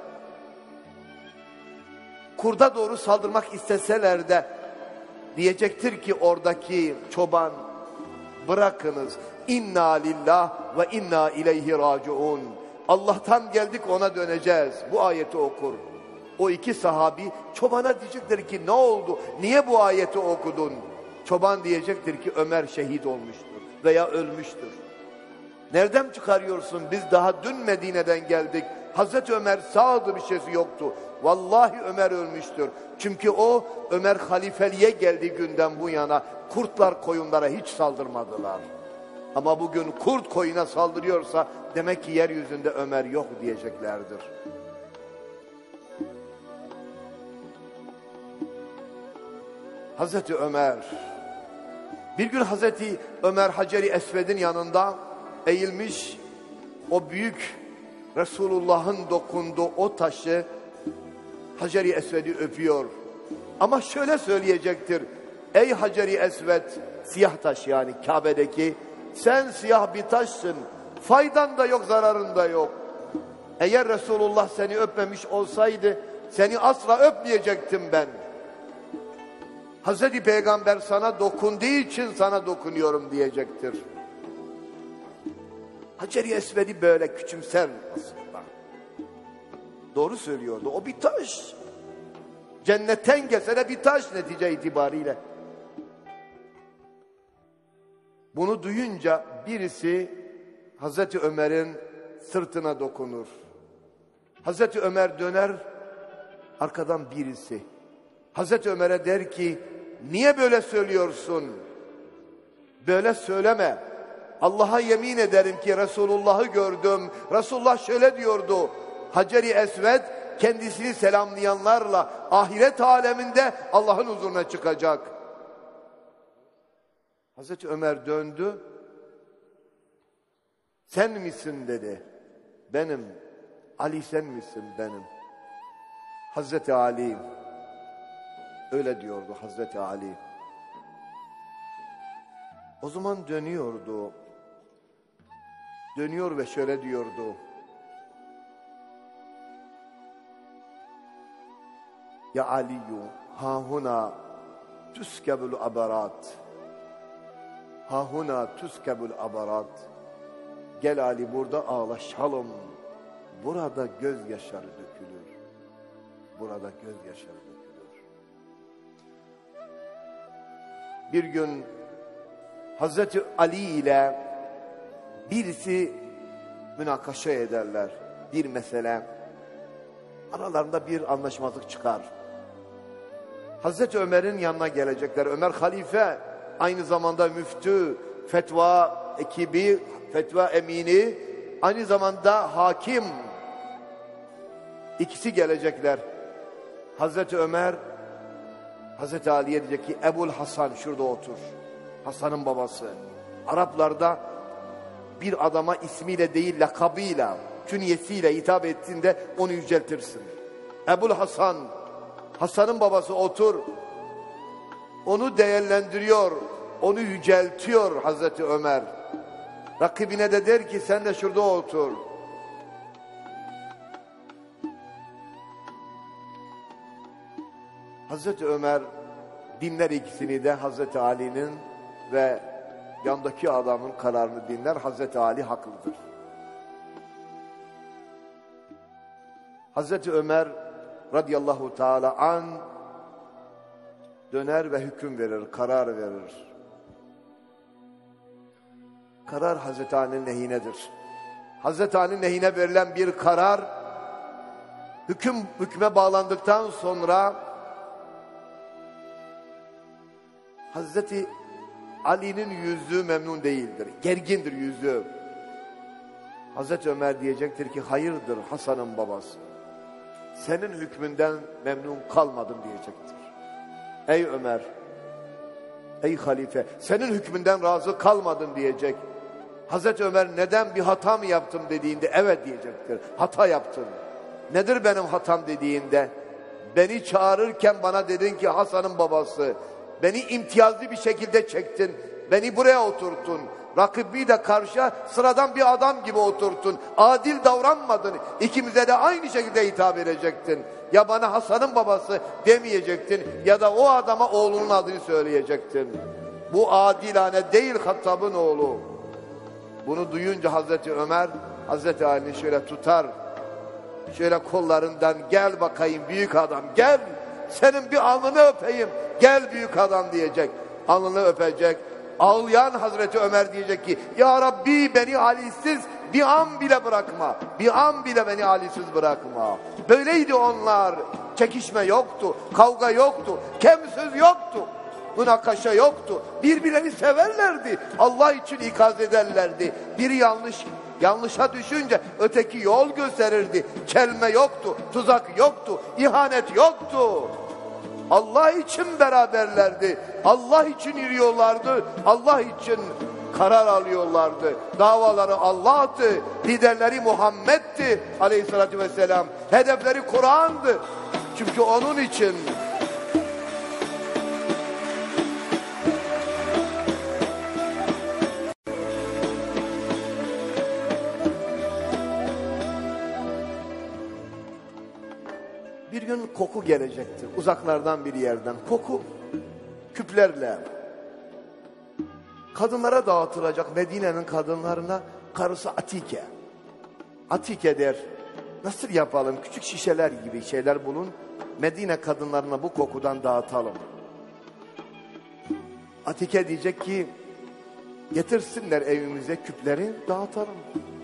Kurda doğru saldırmak isteseler de diyecektir ki oradaki çoban, bırakınız. İnna lillah ve inna ileyhi raciun. Allah'tan geldik, ona döneceğiz. Bu ayeti okur. O iki sahabi çobana diyecektir ki ne oldu? Niye bu ayeti okudun? Çoban diyecektir ki Ömer şehit olmuştur veya ölmüştür. Nereden çıkarıyorsun? Biz daha dün Medine'den geldik. Hazreti Ömer sağdı, bir şeysi yoktu. Vallahi Ömer ölmüştür. Çünkü o Ömer halifeliğe geldiği günden bu yana kurtlar koyunlara hiç saldırmadılar. Ama bugün kurt koyuna saldırıyorsa demek ki yeryüzünde Ömer yok diyeceklerdir. Hazreti Ömer. Bir gün Hazreti Ömer Hacer-i Esved'in yanında eğilmiş, o büyük Resulullah'ın dokunduğu o taşı Hacer-i Esved'i öpüyor. Ama şöyle söyleyecektir: ey Hacer-i Esved, siyah taş yani Kabe'deki, sen siyah bir taşsın, faydan da yok, zararın da yok. Eğer Resulullah seni öpmemiş olsaydı seni asla öpmeyecektim ben. Hazreti Peygamber sana dokunduğu için sana dokunuyorum diyecektir. Hacer-i Esved'i böyle küçümser aslında. Doğru söylüyordu. O bir taş. Cennetten gelse de bir taş netice itibariyle. Bunu duyunca birisi Hazreti Ömer'in sırtına dokunur. Hazreti Ömer döner, arkadan birisi Hazreti Ömer'e der ki, niye böyle söylüyorsun? Böyle söyleme. Allah'a yemin ederim ki Resulullah'ı gördüm. Resulullah şöyle diyordu: Hacer-i Esved kendisini selamlayanlarla ahiret aleminde Allah'ın huzuruna çıkacak. Hazreti Ömer döndü. Sen misin dedi. Benim. Ali sen misin? Benim. Hazreti Ali. Öyle diyordu Hazreti Ali. O zaman dönüyordu. Dönüyor ve şöyle diyordu: Ya Aliyu, hahuna tüskebül abarat. Hahuna tüskebül abarat. Gel Ali, burada ağlaşalım. Burada gözyaşları dökülür. Burada gözyaşları dökülür. Bir gün Hazreti Ali ile birisi münakaşa ederler. Bir mesele. Aralarında bir anlaşmazlık çıkar. Hazreti Ömer'in yanına gelecekler. Ömer halife, aynı zamanda müftü, fetva ekibi, fetva emini, aynı zamanda hakim. İkisi gelecekler. Hazreti Ömer Hazreti Ali'ye diyecek ki, Ebul Hasan şurada otur. Hasan'ın babası. Araplarda bir adama ismiyle değil lakabıyla, künyesiyle hitap ettiğinde onu yüceltirsin. Ebul Hasan, Hasan'ın babası otur. Onu değerlendiriyor, onu yüceltiyor Hazreti Ömer. Rakibine de der ki sen de şurada otur. Hazreti Ömer dinler ikisini de, Hazreti Ali'nin ve yandaki adamın kararını dinler. Hazreti Ali haklıdır. Hazreti Ömer radıyallahu teala an döner ve hüküm verir, karar verir. Karar Hazreti Ali'nin lehinedir. Hazreti Ali'nin lehine verilen bir karar, hüküm hükme bağlandıktan sonra Hazreti Ali'nin yüzü memnun değildir. Gergindir yüzü. Hazreti Ömer diyecektir ki hayırdır Hasan'ın babası. Senin hükmünden memnun kalmadım diyecektir. Ey Ömer, ey halife, senin hükmünden razı kalmadın diyecek. Hazreti Ömer neden bir hata mı yaptım dediğinde evet diyecektir. Hata yaptın. Nedir benim hatam dediğinde, beni çağırırken bana dedin ki Hasan'ın babası. Beni imtiyazlı bir şekilde çektin. Beni buraya oturttun. Rakibi de karşıya sıradan bir adam gibi oturttun. Adil davranmadın. İkimize de aynı şekilde hitap edecektin. Ya bana Hasan'ın babası demeyecektin ya da o adama oğlunun adını söyleyecektin. Bu adilane değil Hattab'ın oğlu. Bunu duyunca Hazreti Ömer Hazreti Ali'ni şöyle tutar. Şöyle kollarından, gel bakayım büyük adam gel. Senin bir alnını öpeyim. Gel büyük adam diyecek. Alnını öpecek. Ağlayan Hazreti Ömer diyecek ki ya Rabbi beni halisiz bir an bile bırakma. Bir an bile beni halisiz bırakma. Böyleydi onlar. Çekişme yoktu. Kavga yoktu. Kem söz yoktu. münakaşa yoktu. Birbirlerini severlerdi. Allah için ikaz ederlerdi. Biri yanlış yanlışa düşünce öteki yol gösterirdi. Kelme yoktu, tuzak yoktu, ihanet yoktu. Allah için beraberlerdi. Allah için yürüyorlardı. Allah için karar alıyorlardı. Davaları Allah'tı. Liderleri Muhammed'ti aleyhissalatü vesselam. Hedefleri Kur'an'dı. Çünkü onun için bir gün koku gelecekti. Uzaklardan bir yerden. Koku küplerle kadınlara dağıtılacak. Medine'nin kadınlarına karısı Atike. Atike der. Nasıl yapalım? Küçük şişeler gibi şeyler bulun. Medine kadınlarına bu kokudan dağıtalım. Atike diyecek ki getirsinler evimize küpleri dağıtalım.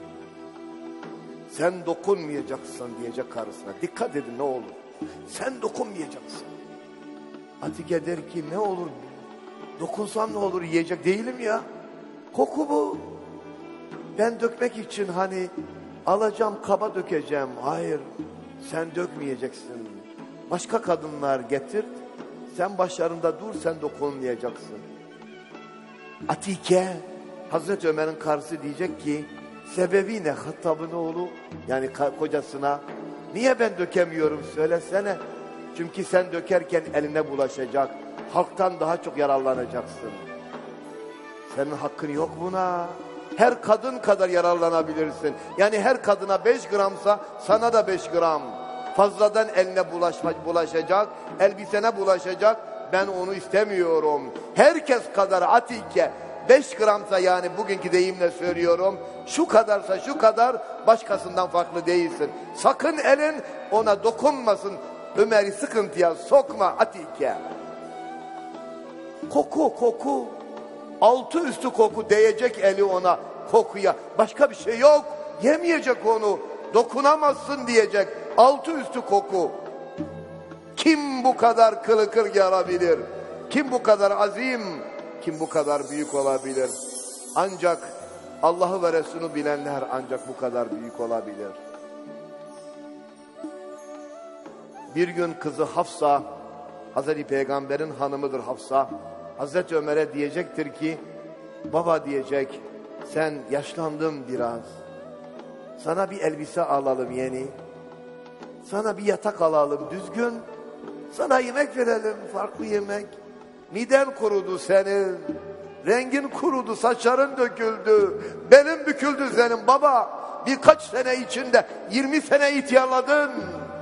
Sen dokunmayacaksın diyecek karısına. Dikkat edin ne olur. Sen dokunmayacaksın. Atike der ki ne olur? Dokunsam ne olur, yiyecek değilim ya. Koku bu. Ben dökmek için hani alacağım kaba dökeceğim. Hayır, sen dökmeyeceksin. Başka kadınlar getir. Sen başlarında dur, sen dokunmayacaksın. Atike, Hazreti Ömer'in karısı diyecek ki sebebi ne Hattab'ın oğlu? Yani kocasına niye ben dökemiyorum söylesene. Çünkü sen dökerken eline bulaşacak. Halktan daha çok yararlanacaksın. Senin hakkın yok buna. Her kadın kadar yararlanabilirsin. Yani her kadına beş gramsa sana da beş gram. Fazladan eline bulaşma, bulaşacak, elbisene bulaşacak. Ben onu istemiyorum. Herkes kadar Atike. beş gramsa yani bugünkü deyimle söylüyorum. Şu kadarsa şu kadar başkasından farklı değilsin. Sakın elin ona dokunmasın. Ömer'i sıkıntıya sokma Atike. Koku koku. Altı üstü koku değecek eli ona kokuya. Başka bir şey yok. Yemeyecek onu. Dokunamazsın diyecek. Altı üstü koku. Kim bu kadar kılı kırk yarabilir? Kim bu kadar azim? Kim bu kadar büyük olabilir? Ancak Allah'ı ve Resulü bilenler ancak bu kadar büyük olabilir. Bir gün kızı Hafsa, Hazreti Peygamber'in hanımıdır Hafsa, Hazreti Ömer'e diyecektir ki, baba diyecek, sen yaşlandın biraz, sana bir elbise alalım yeni, sana bir yatak alalım düzgün, sana yemek verelim, farklı yemek. Miden kurudu senin, rengin kurudu, saçların döküldü, belin büküldü senin baba. Birkaç sene içinde yirmi sene ihtiyarladın.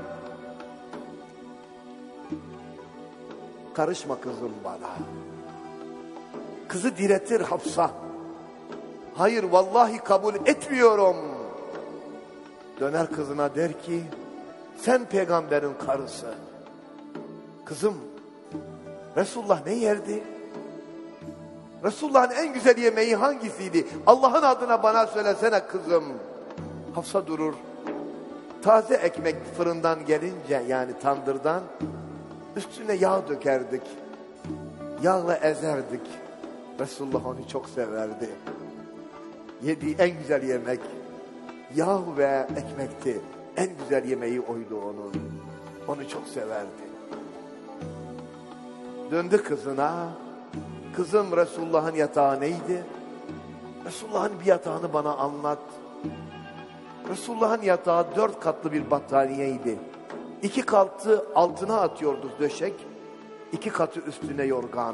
Karışma kızım bana. Kızı diretir Hafsa. Hayır vallahi kabul etmiyorum. Döner kızına der ki, sen peygamberin karısı. Kızım, Resulullah ne yerdi? Resulullah'ın en güzel yemeği hangisiydi? Allah'ın adına bana söylesene kızım. Hafsa durur. Taze ekmek fırından gelince yani tandırdan üstüne yağ dökerdik. Yağla ezerdik. Resulullah onu çok severdi. Yediği en güzel yemek yağ ve ekmekti. En güzel yemeği oydu onun. Onu çok severdi. Döndü kızına. Kızım Resulullah'ın yatağı neydi? Resulullah'ın bir yatağını bana anlat. Resulullah'ın yatağı dört katlı bir battaniyeydi. İki katı altına atıyordu döşek. İki katı üstüne yorgan.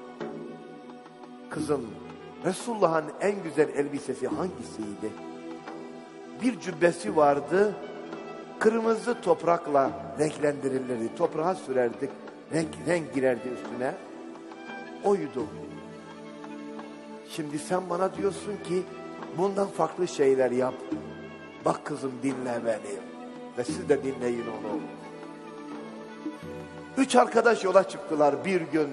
Kızım Resulullah'ın en güzel elbisesi hangisiydi? Bir cübbesi vardı. Kırmızı toprakla renklendirilirdi. Toprağa sürerdik. Renk, renk girerdi üstüne. Oydu. Şimdi sen bana diyorsun ki bundan farklı şeyler yap. Bak kızım dinle beni. Ve siz de dinleyin onu. Üç arkadaş yola çıktılar bir gün.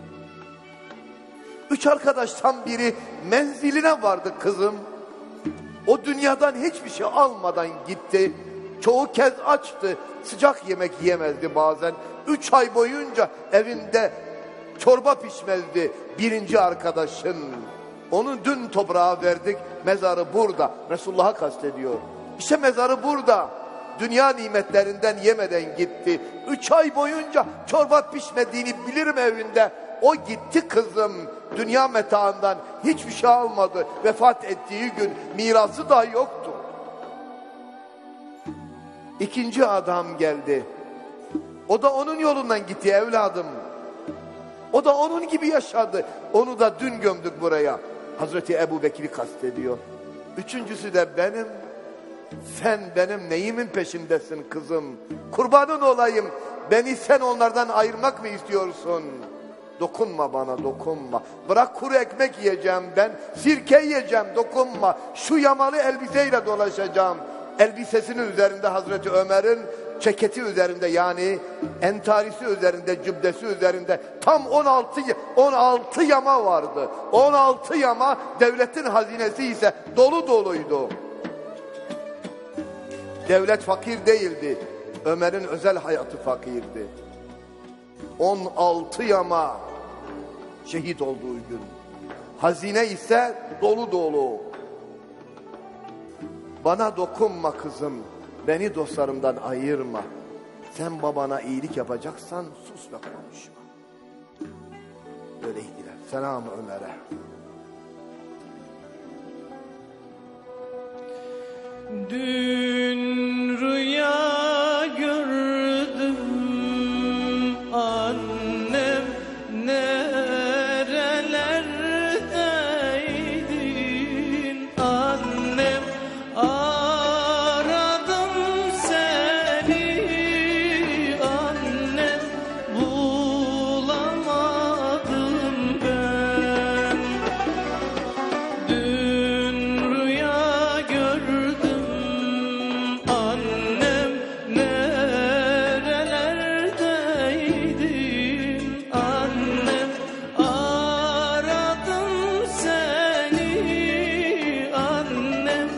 Üç arkadaştan biri menziline vardı kızım. O dünyadan hiçbir şey almadan gitti. Çoğu kez açtı. Sıcak yemek yiyemezdi bazen. Üç ay boyunca evinde çorba pişmezdi birinci arkadaşın. Onu dün toprağa verdik, mezarı burada. Resulullah'ı kastediyor. İşte mezarı burada. Dünya nimetlerinden yemeden gitti. Üç ay boyunca çorba pişmediğini bilirim evinde. O gitti kızım. Dünya metaından hiçbir şey almadı. Vefat ettiği gün mirası da yoktu. İkinci adam geldi. O da onun yolundan gitti evladım. O da onun gibi yaşadı. Onu da dün gömdük buraya. Hazreti Ebu Bekir'i kastediyor. Üçüncüsü de benim. Sen benim neyimin peşindesin kızım? Kurbanın olayım. Beni sen onlardan ayırmak mı istiyorsun? Dokunma bana, dokunma. Bırak kuru ekmek yiyeceğim ben. Sirke yiyeceğim, dokunma. Şu yamalı elbiseyle dolaşacağım. Elbisesinin üzerinde Hazreti Ömer'in ceketi üzerinde, yani entarisi üzerinde, cübbesi üzerinde tam on altı on altı yama vardı. on altı yama, devletin hazinesi ise dolu doluydu. Devlet fakir değildi. Ömer'in özel hayatı fakirdi. on altı yama şehit olduğu gün. Hazine ise dolu dolu. Bana dokunma kızım. Beni dostlarımdan ayırma. Sen babana iyilik yapacaksan sus ve konuşma. Böyleydiler. Selam Ömer'e. Dün rüya gördüm, annem nerelerdeydin? Annem, aradım seni, annem, bulamadım ben. Dün rüya gördüm, annem nerelerdeydin? Annem, aradım seni, annem,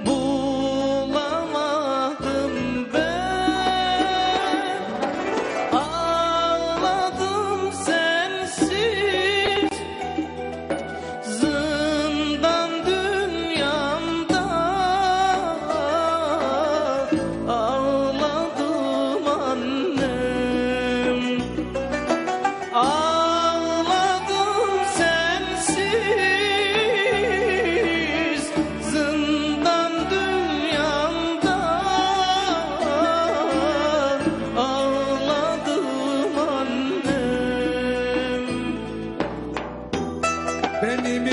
bulamadım ben. Ağladım sensiz, zindan dünyamda. Ağladım annem, ağladım sensiz, zindan dünyamda. Ağladım annem. Benim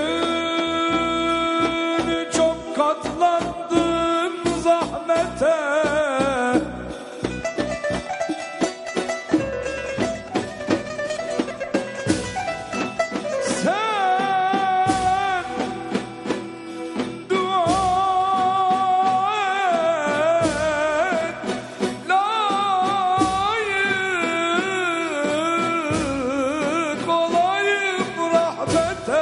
için çok katlandın zahmete. Sen dua et, layık olayım rahmete.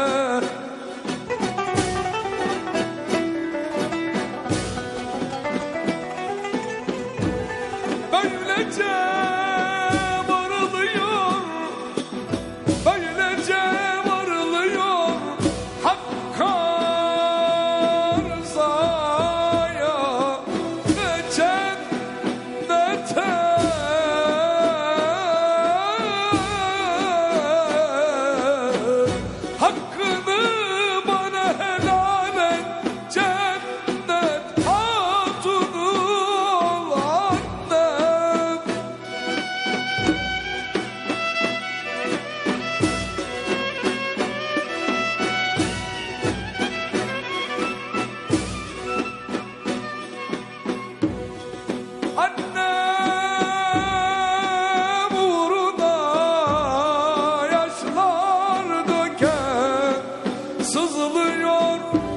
Böylece varılıyor, böylece varılıyor Hakk'a, rızaya ve cennete. Hakkını bana helal et, cennet hatunu ol annem. Annem uğruna yaşlar döken sızlıyor.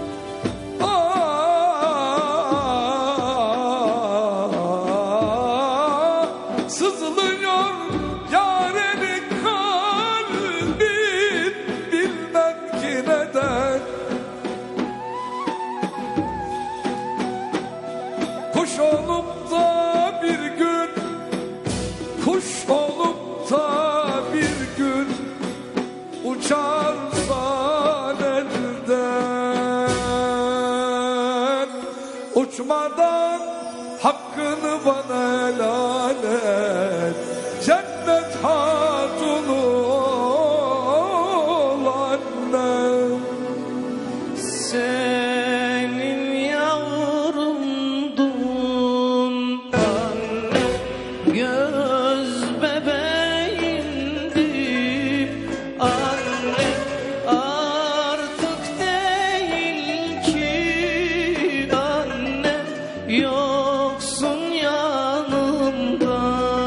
Ah, sızlıyor yarenin kalbin, bilmem ki neden. Kuş olup da bir gün, kuş olup da bir gün Uçmadan hakkını bana helal et. Cennet hatunu ol annem. Senin yavrumdun anne, göz bebeğindi anne, artık değil ki anne, yoksun yanımda.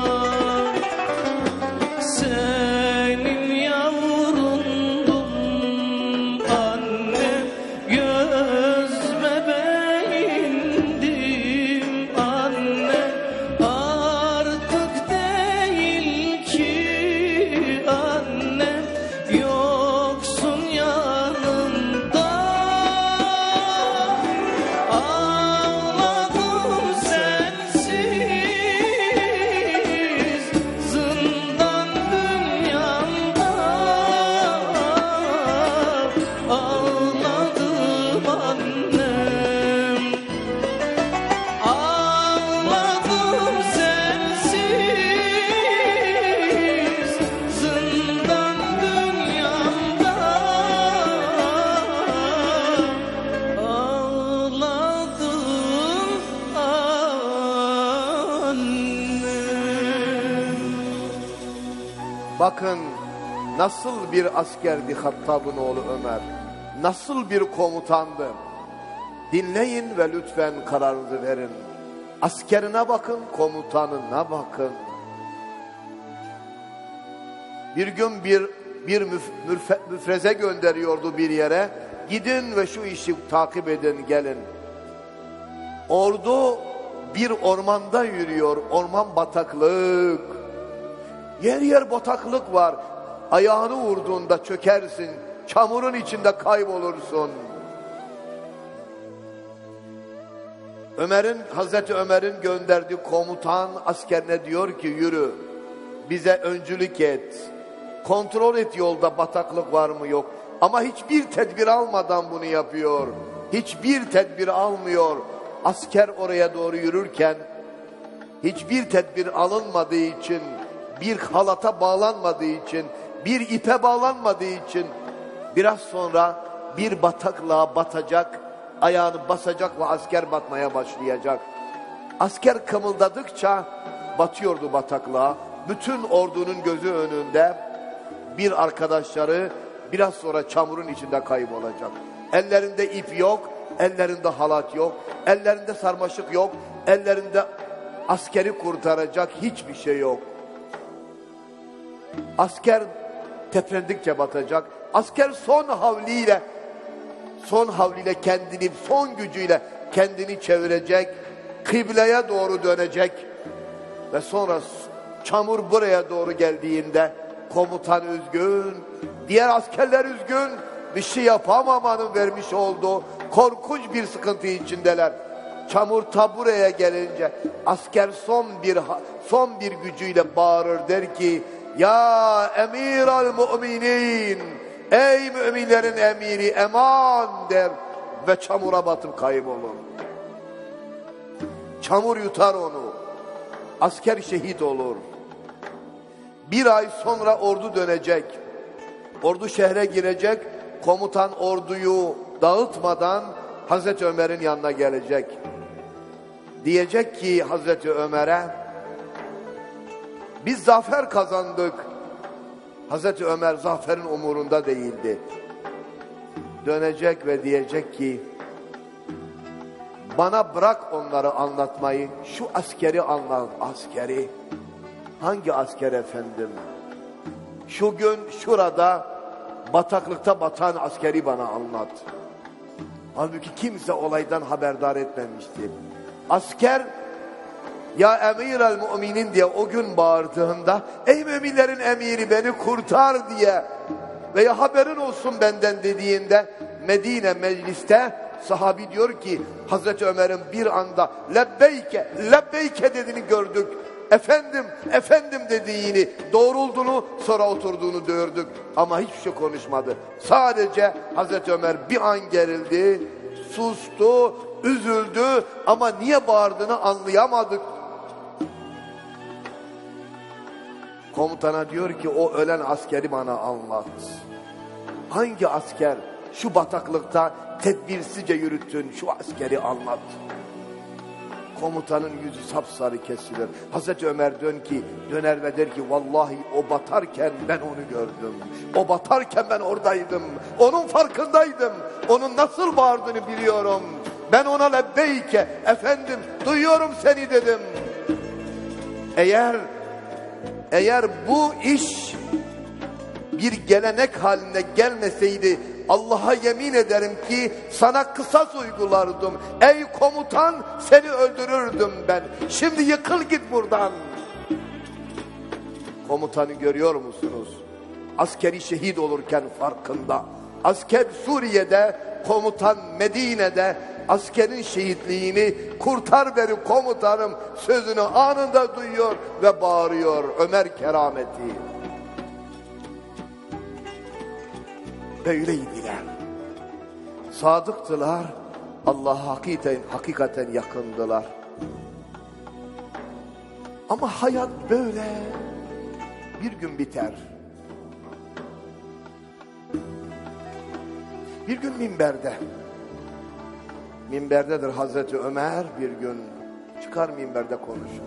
Senin yavrumdun anne, göz bebeğindim anne, artık değil ki anne, yoksun yanımda. Ağladım sensiz zindan dünyamda, ağladım annem. Ağladım sensiz zindan dünyamda, ağladım annem. Bakın nasıl bir askerdi Hattab'ın oğlu Ömer. Nasıl bir komutandı. Dinleyin ve lütfen kararınızı verin. Askerine bakın, komutanına bakın. Bir gün bir bir müf, mürfe, müfreze gönderiyordu bir yere. Gidin ve şu işi takip edin, gelin. Ordu bir ormanda yürüyor. Orman bataklık. Yer yer bataklık var. Ayağını vurduğunda çökersin. Çamurun içinde kaybolursun. Ömer'in, Hazreti Ömer'in gönderdiği komutan askerine diyor ki yürü. Bize öncülük et. Kontrol et yolda bataklık var mı yok. Ama hiçbir tedbir almadan bunu yapıyor. Hiçbir tedbir almıyor. Asker oraya doğru yürürken hiçbir tedbir alınmadığı için, bir halata bağlanmadığı için, bir ipe bağlanmadığı için biraz sonra bir bataklığa batacak, ayağını basacak ve asker batmaya başlayacak. Asker kımıldadıkça batıyordu bataklığa. Bütün ordunun gözü önünde bir arkadaşları biraz sonra çamurun içinde kaybolacak. Ellerinde ip yok, ellerinde halat yok, ellerinde sarmaşık yok, ellerinde askeri kurtaracak hiçbir şey yok. Asker teprendikçe batacak. Asker son havliyle, son havliyle kendini, son gücüyle kendini çevirecek, kıbleye doğru dönecek ve sonra çamur buraya doğru geldiğinde komutan üzgün, diğer askerler üzgün, bir şey yapamamanın vermiş olduğu korkunç bir sıkıntı içindeler. Çamur ta buraya gelince asker son bir son bir gücüyle bağırır, der ki ya emiral müminin, ey müminlerin emiri eman der ve çamura batıp kaybolur. Çamur yutar onu. Asker şehit olur. Bir ay sonra ordu dönecek. Ordu şehre girecek. Komutan orduyu dağıtmadan Hazreti Ömer'in yanına gelecek. Diyecek ki Hazreti Ömer'e biz zafer kazandık. Hazreti Ömer zaferin umurunda değildi. Dönecek ve diyecek ki bana bırak onları anlatmayı, şu askeri anlat. Askeri? Hangi asker efendim? Şu gün şurada bataklıkta batan askeri bana anlat. Halbuki kimse olaydan haberdar etmemişti. Asker ya emiral müminin diye o gün bağırdığında ey müminlerin emiri beni kurtar diye veya haberin olsun benden dediğinde Medine mecliste sahabi diyor ki Hazreti Ömer'in bir anda lebbeyke lebbeyke dediğini gördük. Efendim efendim dediğini, doğrulduğunu, sonra oturduğunu gördük ama hiçbir şey konuşmadı. Sadece Hazreti Ömer bir an gerildi, sustu, üzüldü ama niye bağırdığını anlayamadık. Komutana diyor ki o ölen askeri bana anlat. Hangi asker şu bataklıkta tedbirsizce yürüttün şu askeri anlat. Komutanın yüzü sapsarı kesilir. Hazreti Ömer dön ki, döner ve der ki vallahi o batarken ben onu gördüm. O batarken ben oradaydım. Onun farkındaydım. Onun nasıl bağırdığını biliyorum. Ben ona lebbeyke efendim duyuyorum seni dedim. Eğer eğer bu iş bir gelenek haline gelmeseydi Allah'a yemin ederim ki sana kısas uygulardım. Ey komutan seni öldürürdüm ben. Şimdi yıkıl git buradan. Komutanı görüyor musunuz? Askeri şehit olurken farkında. Asker Suriye'de, komutan Medine'de askerin şehitliğini kurtar beni komutanım sözünü anında duyuyor ve bağırıyor. Ömer kerameti. Böyleydiler. Sadıktılar. Allah'a hakikaten, hakikaten yakındılar. Ama hayat böyle. Bir gün biter. Bir gün minberde. Minberdedir Hazreti Ömer bir gün. Çıkar minberde konuşur.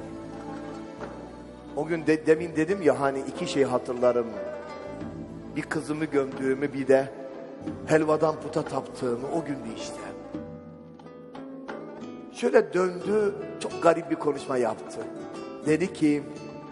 O gün de, demin dedim ya hani iki şey hatırlarım. Bir kızımı gömdüğümü bir de helvadan puta taptığımı o gündü işte. Şöyle döndü, çok garip bir konuşma yaptı. Dedi ki,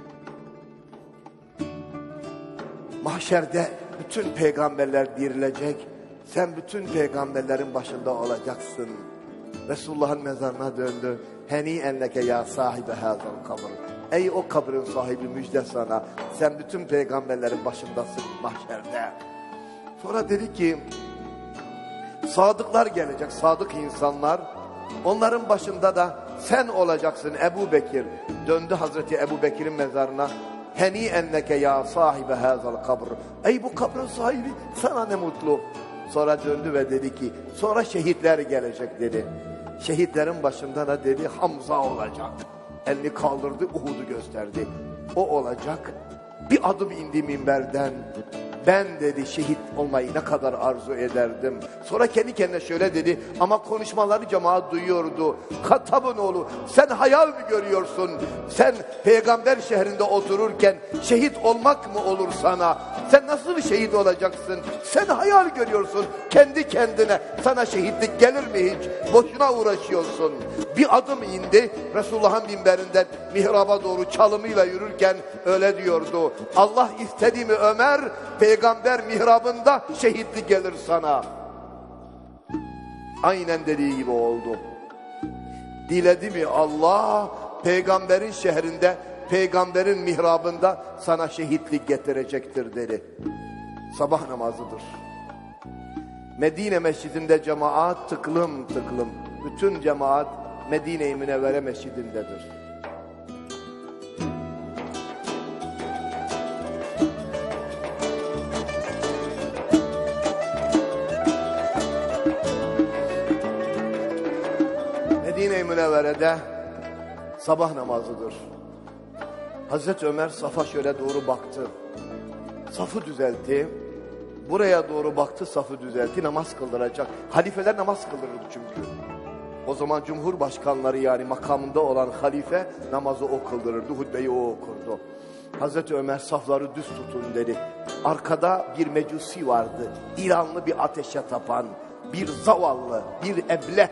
mahşerde bütün peygamberler dirilecek, sen bütün peygamberlerin başında olacaksın. Resulullah'ın mezarına döndü. Heni enneke ya sahibi hazal kabr. Ey o kabrin sahibi müjde sana. Sen bütün peygamberlerin başındasın mahşerde. Sonra dedi ki sadıklar gelecek, sadık insanlar. Onların başında da sen olacaksın Ebu Bekir. Döndü Hazreti Ebu Bekir'in mezarına. Heni enneke ya sahibi hazal kabr. Ey bu kabrin sahibi sana ne mutlu. Sonra döndü ve dedi ki sonra şehitler gelecek dedi. Şehitlerin başında da dedi Hamza olacak. Elini kaldırdı, Uhud'u gösterdi. O olacak. Bir adım indi minberden. Ben dedi şehit olmayı ne kadar arzu ederdim. Sonra kendi kendine şöyle dedi ama konuşmaları cemaat duyuyordu. Hattab'ın oğlu sen hayal mi görüyorsun? Sen peygamber şehrinde otururken şehit olmak mı olur sana? Sen nasıl bir şehit olacaksın? Sen hayal görüyorsun kendi kendine. Sana şehitlik gelir mi hiç? Boşuna uğraşıyorsun. Bir adım indi Resulullah'ın minberinden mihraba doğru çalımıyla yürürken öyle diyordu. Allah istedi mi Ömer peygamber mihrabında şehitlik gelir sana. Aynen dediği gibi oldu. Diledi mi Allah peygamberin şehrinde peygamberin mihrabında sana şehitlik getirecektir dedi. Sabah namazıdır. Medine mescidinde cemaat tıklım tıklım. Bütün cemaat Medine-i Münevvere mescidindedir. Medine-i Münevvere'de sabah namazıdır. Hazreti Ömer safa şöyle doğru baktı. Safı düzeltti. Buraya doğru baktı, safı düzeltti, namaz kıldıracak. Halifeler namaz kıldırırdı çünkü. O zaman cumhurbaşkanları yani makamında olan halife namazı o kıldırırdı, hutbeyi o okurdu. Hazreti Ömer safları düz tutun dedi. Arkada bir mecusi vardı. İranlı bir ateşe tapan, bir zavallı, bir ebleh.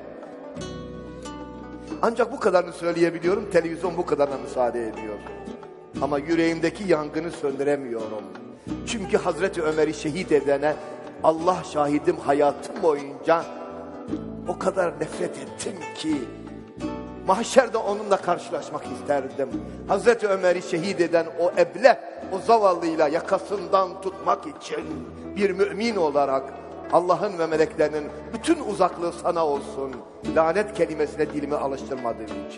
Ancak bu kadarını söyleyebiliyorum, televizyon bu kadarına müsaade ediyor. Ama yüreğimdeki yangını söndüremiyorum. Çünkü Hazreti Ömer'i şehit edene Allah şahidim hayatım boyunca o kadar nefret ettim ki mahşerde onunla karşılaşmak isterdim. Hazreti Ömer'i şehit eden o ebleh, o zavallıyla yakasından tutmak için bir mümin olarak Allah'ın ve meleklerinin bütün uzaklığı sana olsun. Lanet kelimesine dilimi alıştırmadığım için.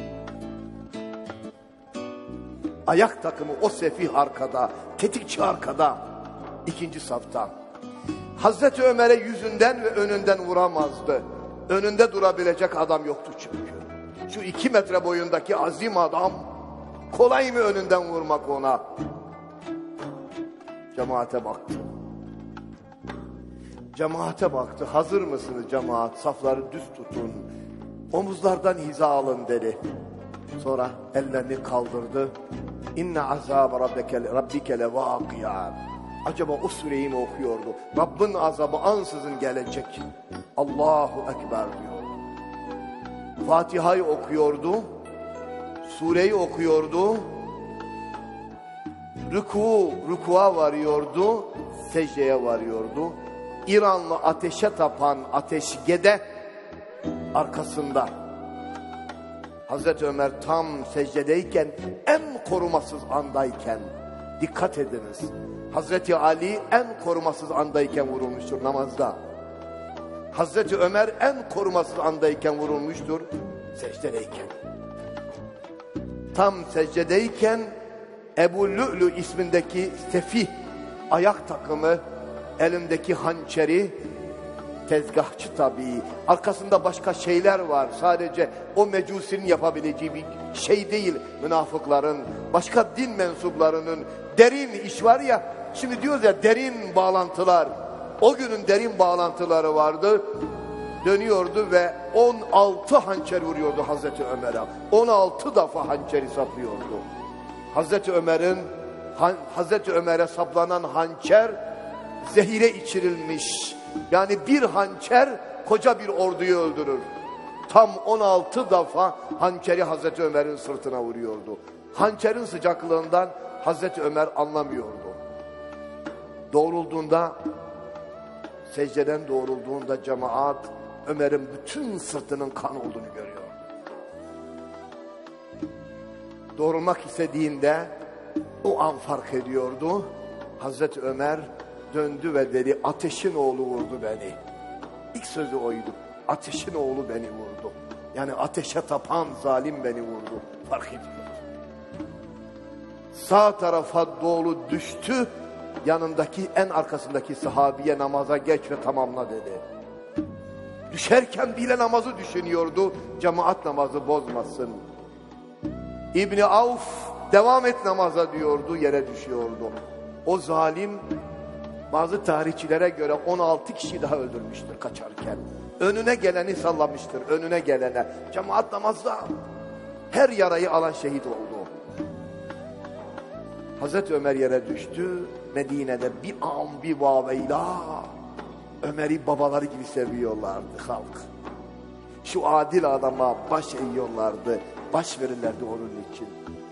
Ayak takımı o sefih arkada, tetikçi arkada, ikinci safta. Hazreti Ömer'e yüzünden ve önünden vuramazdı. Önünde durabilecek adam yoktu çünkü. Şu iki metre boyundaki azim adam, kolay mı önünden vurmak ona? Cemaate baktı. Cemaate baktı. Hazır mısınız cemaat? Safları düz tutun. Omuzlardan hiza alın dedi. Sonra ellerini kaldırdı. İnne azâbe rabbike, rabbike levâkiyâ. Acaba o sureyi mi okuyordu? Rabbin azabı ansızın gelecek. Allahu Ekber diyor. Fatiha'yı okuyordu. Sureyi okuyordu. Rüku, rükuğa varıyordu. Secdeye varıyordu. İranlı ateşe tapan ateşgede arkasında. Hazreti Ömer tam secdedeyken, en korumasız andayken, dikkat ediniz. Hazreti Ali en korumasız andayken vurulmuştur namazda. Hazreti Ömer en korumasız andayken vurulmuştur secdedeyken. Tam secdedeyken Ebu Lü'lü ismindeki sefih ayak takımı, elindeki hançeri, tezgahçı tabii, arkasında başka şeyler var. Sadece o mecusinin yapabileceği bir şey değil, münafıkların, başka din mensuplarının derin iş var ya. Şimdi diyoruz ya, derin bağlantılar. O günün derin bağlantıları vardı. Dönüyordu ve on altı hançer vuruyordu Hazreti Ömer'e. on altı defa hançeri saplıyordu. Hazreti Ömer'in Hazreti Ömer'e saplanan hançer zehire içirilmiş. Yani bir hançer koca bir orduyu öldürür. Tam on altı defa hançeri Hazreti Ömer'in sırtına vuruyordu. Hançerin sıcaklığından Hazreti Ömer anlamıyordu. Doğrulduğunda, secdeden doğrulduğunda cemaat Ömer'in bütün sırtının kan olduğunu görüyor. Doğrulmak istediğinde o an fark ediyordu. Hazreti Ömer döndü ve dedi, ateşin oğlu vurdu beni. İlk sözü oydu. Ateşin oğlu beni vurdu. Yani ateşe tapan zalim beni vurdu. Fark ediyor. Sağ tarafa doğru düştü. Yanındaki, en arkasındaki sahabiye namaza geç ve tamamla dedi. Düşerken bile namazı düşünüyordu. Cemaat namazı bozmasın. İbni Avf devam et namaza diyordu, yere düşüyordu. O zalim bazı tarihçilere göre on altı kişi daha öldürmüştür kaçarken. Önüne geleni sallamıştır, önüne gelene. Cemaat namazda her yarayı alan şehit oldu. Hazreti Ömer yere düştü. Medine'de bir an bir vaveyla Ömer'i babaları gibi seviyorlardı halk. Şu adil adama baş eğiyorlardı, baş verirlerdi onun için.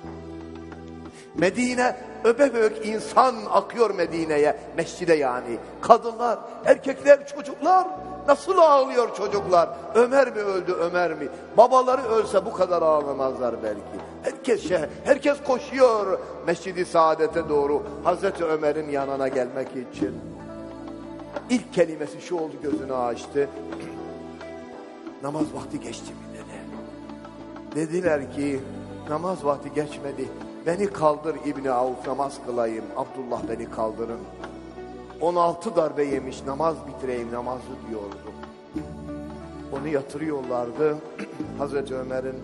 Medine öbek öbek insan akıyor Medine'ye, mescide yani. Kadınlar, erkekler, çocuklar, nasıl ağlıyor çocuklar? Ömer mi öldü, Ömer mi? Babaları ölse bu kadar ağlamazlar belki. Herkes şey, herkes koşuyor Mescid-i Saadet'e doğru Hazreti Ömer'in yanına gelmek için. İlk kelimesi şu oldu, gözünü açtı. Namaz vakti geçti mi dedi. Dediler ki namaz vakti geçmedi. Beni kaldır İbni Avf, namaz kılayım. Abdullah beni kaldırın. on altı darbe yemiş, namaz bitireyim namazı diyordu. Onu yatırıyorlardı. Hazreti Ömer'in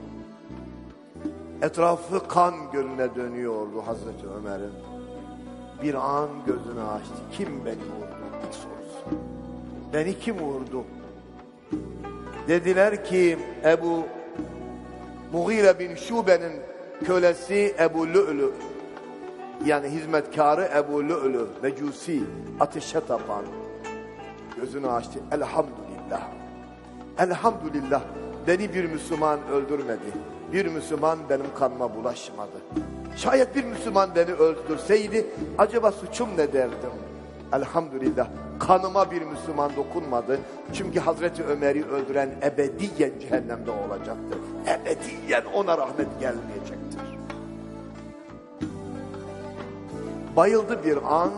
etrafı kan gölüne dönüyordu Hazreti Ömer'in. Bir an gözünü açtı. Kim beni vurdu? İlk sorusu. Beni kim vurdu? Dediler ki Ebu Mughire bin Şube'nin kölesi Ebu Lü'lü, yani hizmetkarı Ebu Lü'lü, mecusi, ateşe tapan. Gözünü açtı. Elhamdülillah. Elhamdülillah. Beni bir Müslüman öldürmedi. Bir Müslüman benim kanıma bulaşmadı. Şayet bir Müslüman beni öldürseydi acaba suçum ne derdim? Elhamdülillah. Kanıma bir Müslüman dokunmadı. Çünkü Hazreti Ömer'i öldüren ebediyen cehennemde olacaktır. Ebediyen ona rahmet gelmeyecektir. Bayıldı bir an.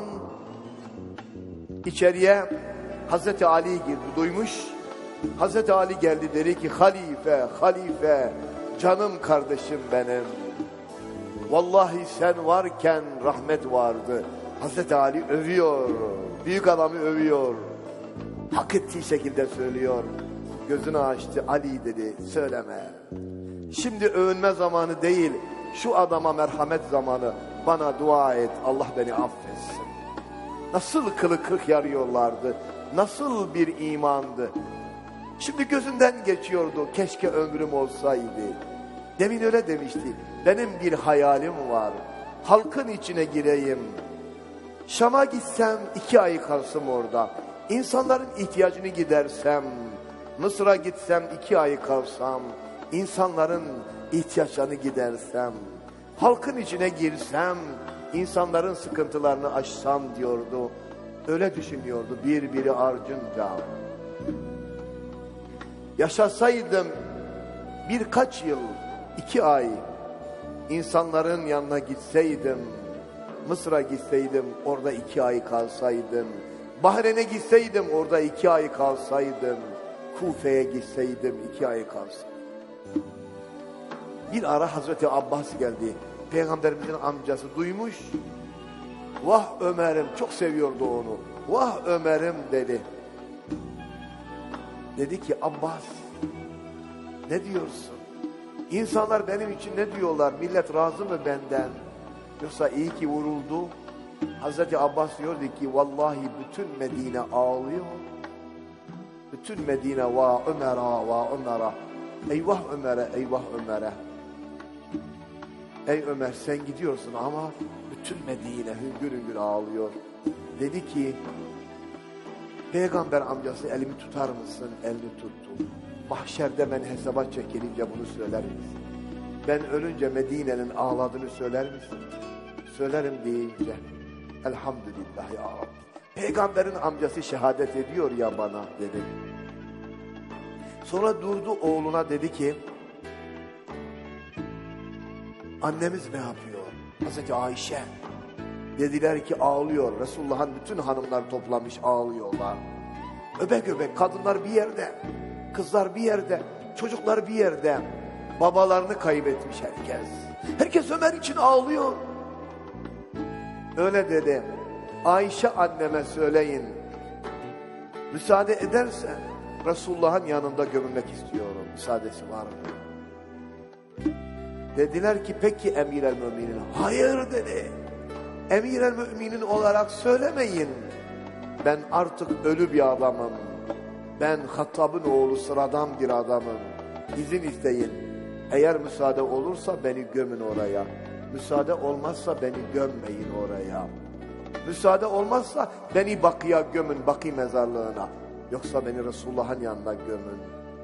İçeriye Hazreti Ali girdi, duymuş. Hazreti Ali geldi, dedi ki halife, halife, canım kardeşim benim. Vallahi sen varken rahmet vardı. Hazreti Ali övüyor, büyük adamı övüyor. Hak ettiği şekilde söylüyor. gözünü açtı. Ali dedi, söyleme. Şimdi övünme zamanı değil, şu adama merhamet zamanı. Bana dua et, Allah beni affetsin. Nasıl kılı kırk yarıyorlardı, nasıl bir imandı. Şimdi gözünden geçiyordu, keşke ömrüm olsaydı. Demin öyle demişti, benim bir hayalim var, halkın içine gireyim. Şam'a gitsem iki ay kalsam orada, insanların ihtiyacını gidersem. Mısır'a gitsem iki ay kalsam, insanların ihtiyaçlarını gidersem. Halkın içine girsem, insanların sıkıntılarını aşsam diyordu. Öyle düşünüyordu bir biri ardınca. Yaşasaydım birkaç yıl, iki ay, insanların yanına gitseydim, Mısır'a gitseydim, orada iki ay kalsaydım, Bahreyn'e gitseydim, orada iki ay kalsaydım, Kufe'ye gitseydim, iki ay kalsaydım. Bir ara Hazreti Abbas geldi, Peygamberimizin amcası, duymuş. Vah Ömer'im, çok seviyordu onu. Vah Ömer'im dedi. Dedi ki, Abbas, ne diyorsun? İnsanlar benim için ne diyorlar? Millet razı mı benden? Yoksa iyi ki vuruldu. Hazreti Abbas diyordu ki, vallahi bütün Medine ağlıyor. Bütün Medine va Ömer'a va Ömer'a. Eyvah Ömer'e, eyvah Ömer'e. Ey Ömer, sen gidiyorsun ama bütün Medine hüngür hüngür ağlıyor. Dedi ki, Peygamber amcası, elimi tutar mısın? Elini tuttu. Mahşerde ben hesaba çekilince bunu söyler misin? Ben ölünce Medine'nin ağladığını söyler misin? Söylerim deyince, elhamdülillah ya Rabbi. Peygamberin amcası şehadet ediyor ya bana dedi. Sonra durdu, oğluna dedi ki, annemiz ne yapıyor? Hazreti Ayşe. Dediler ki ağlıyor. Resulullah'ın bütün hanımlar toplamış ağlıyorlar. Öbek öbek, kadınlar bir yerde, kızlar bir yerde, çocuklar bir yerde. Babalarını kaybetmiş herkes. Herkes Ömer için ağlıyor. Öyle dedi. Ayşe anneme söyleyin, müsaade ederse Resulullah'ın yanında gömülmek istiyorum. Müsaadesi var mı? Dediler ki peki emir el müminin. Hayır dedi. Emir el müminin olarak söylemeyin. Ben artık ölü bir adamım. Ben Hattab'ın oğlu, sıradan bir adamım. İzin isteyin. Eğer müsaade olursa beni gömün oraya. Müsaade olmazsa beni gömmeyin oraya. Müsaade olmazsa beni Bakı'ya gömün, Bakı mezarlığına. Yoksa beni Resulullah'ın yanına gömün.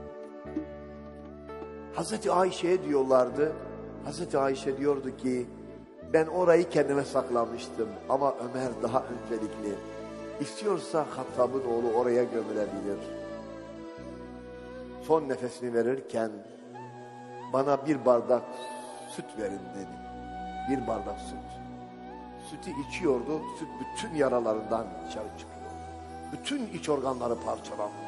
Hazreti Ayşe'ye diyorlardı. Hazreti Ayşe diyordu ki, ben orayı kendime saklamıştım ama Ömer daha öncelikli. İstiyorsa Hattab'ın oğlu oraya gömülebilir. Son nefesini verirken bana bir bardak süt verin dedi. Bir bardak süt. Sütü içiyordu, süt bütün yaralarından dışarı çıkıyor. Bütün iç organları parçalanmış.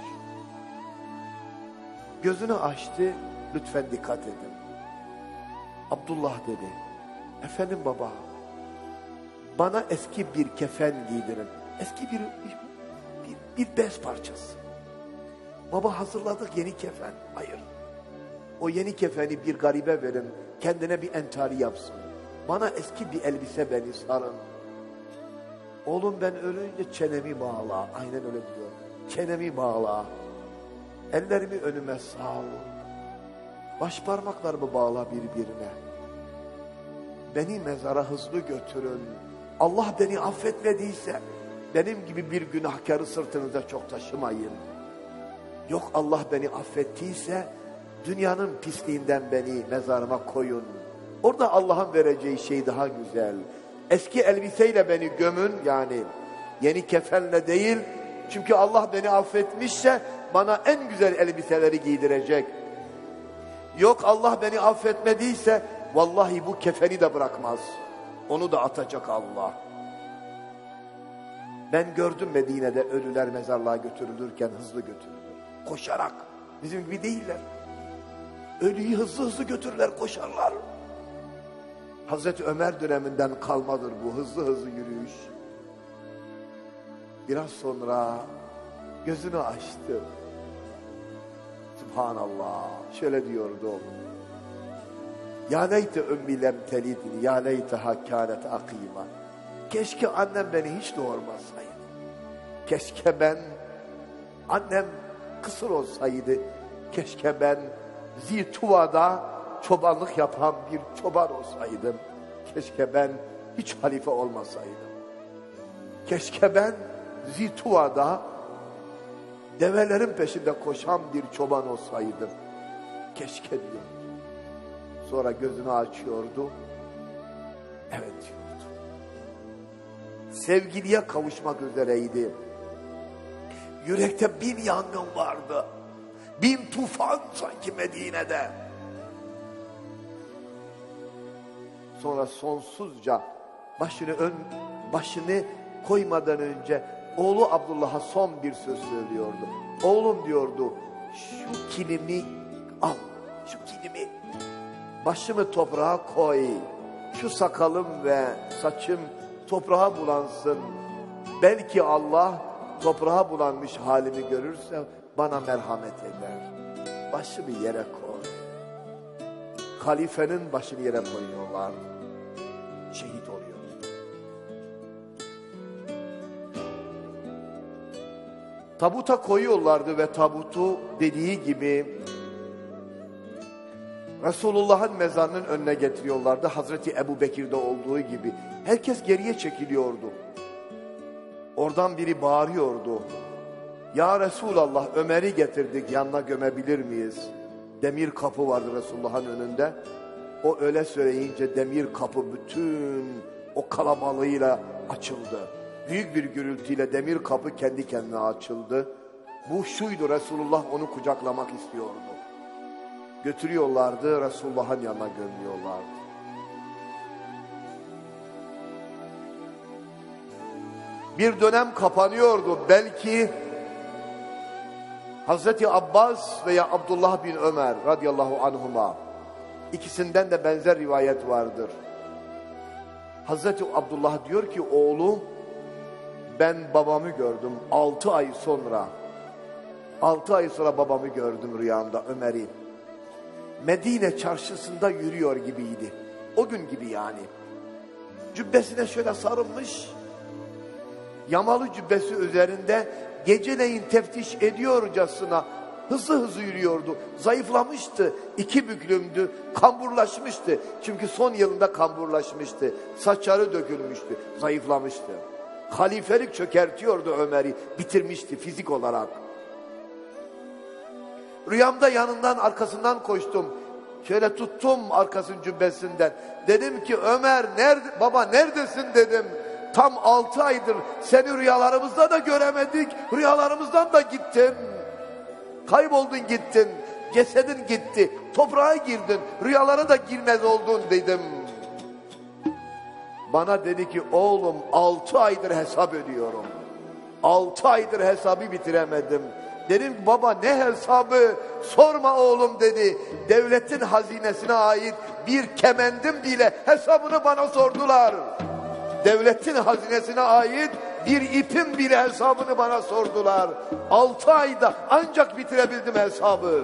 Gözünü açtı, lütfen dikkat edin. Abdullah dedi, efendim baba, bana eski bir kefen giydirin. Eski bir, bir, bir, bir bez parçası. Baba hazırladık yeni kefen. Hayır. O yeni kefeni bir garibe verin, kendine bir entari yapsın. Bana eski bir elbise beni sarın. Oğlum ben ölünce çenemi bağla. Aynen öyle diyor. Çenemi bağla. Ellerimi önüme sal. Baş parmaklarımı bağla birbirine. Beni mezara hızlı götürün. Allah beni affetmediyse benim gibi bir günahkarı sırtınıza çok taşımayın. Yok Allah beni affettiyse dünyanın pisliğinden beni mezarıma koyun. Orada Allah'ın vereceği şey daha güzel. Eski elbiseyle beni gömün, yani yeni kefenle değil. Çünkü Allah beni affetmişse bana en güzel elbiseleri giydirecek. Yok Allah beni affetmediyse vallahi bu kefeni de bırakmaz. Onu da atacak Allah. Ben gördüm Medine'de ölüler mezarlığa götürülürken hızlı götürülür. Koşarak. Bizim gibi değiller. Ölüyü hızlı hızlı götürürler, koşarlar. Hazreti Ömer döneminden kalmadır bu hızlı hızlı yürüyüş. Biraz sonra gözünü açtı. Subhanallah. Şöyle diyordu. Ya leyte ümmi lem telidni, ya leyteha kânet akîmâ. Keşke annem beni hiç doğurmasaydı. Keşke ben, annem kısır olsaydı. Keşke ben Zituva'da çobanlık yapan bir çoban olsaydım. Keşke ben hiç halife olmasaydım. Keşke ben Zituva'da develerin peşinde koşan bir çoban olsaydım. Keşke diyor. Sonra gözünü açıyordu. Evet diyordu. Sevgiliye kavuşmak üzereydi. Yürekte bin yangın vardı. Bin tufan sanki Medine'de. Sonra sonsuzca başını ön başını koymadan önce oğlu Abdullah'a son bir söz söylüyordu. Oğlum diyordu, şu kilimi al, şu kilimi başımı toprağa koy. Şu sakalım ve saçım toprağa bulansın. Belki Allah toprağa bulanmış halimi görürse bana merhamet eder. Başımı yere koy. Halifenin başını yere koyuyorlar. Şehit oluyor. Tabuta koyuyorlardı ve tabutu dediği gibi Resulullah'ın mezarının önüne getiriyorlardı. Hazreti Ebu Bekir'de olduğu gibi. Herkes geriye çekiliyordu. Oradan biri bağırıyordu. Ya Resulallah, Ömer'i getirdik, yanına gömebilir miyiz? Demir kapı vardı Resulullah'ın önünde. O öyle söyleyince demir kapı bütün o kalabalığıyla açıldı. Büyük bir gürültüyle demir kapı kendi kendine açıldı. Bu şuydu, Resulullah onu kucaklamak istiyordu. Götürüyorlardı, Resulullah'ın yanına gömüyorlardı. Bir dönem kapanıyordu. Belki Hazreti Abbas veya Abdullah bin Ömer radıyallahu anhuma, ikisinden de benzer rivayet vardır. Hazreti Abdullah diyor ki, oğlum ben babamı gördüm altı ay sonra. Altı ay sonra babamı gördüm rüyamda, Ömer'i. Medine çarşısında yürüyor gibiydi. O gün gibi yani. Cübbesine şöyle sarılmış. Yamalı cübbesi üzerinde geceleyin teftiş ediyorcasına hızlı hızlı yürüyordu. Zayıflamıştı, iki büklümdü, kamburlaşmıştı. Çünkü son yılında kamburlaşmıştı. Saçları dökülmüştü, zayıflamıştı. Halifelik çökertiyordu Ömer'i, bitirmişti fizik olarak. Rüyamda yanından, arkasından koştum. Şöyle tuttum arkasının cübbesinden. Dedim ki, Ömer nerede, baba neredesin dedim. Tam altı aydır seni rüyalarımızda da göremedik. Rüyalarımızdan da gittin. Kayboldun gittin. Cesedin gitti. Toprağa girdin. Rüyalara da girmez oldun dedim. Bana dedi ki, oğlum altı aydır hesap ediyorum. Altı aydır hesabı bitiremedim. Dedim ki, baba ne hesabı? Sorma oğlum dedi. Devletin hazinesine ait bir kemendim bile hesabını bana sordular. Devletin hazinesine ait bir ipin bile hesabını bana sordular. Altı ayda ancak bitirebildim hesabı.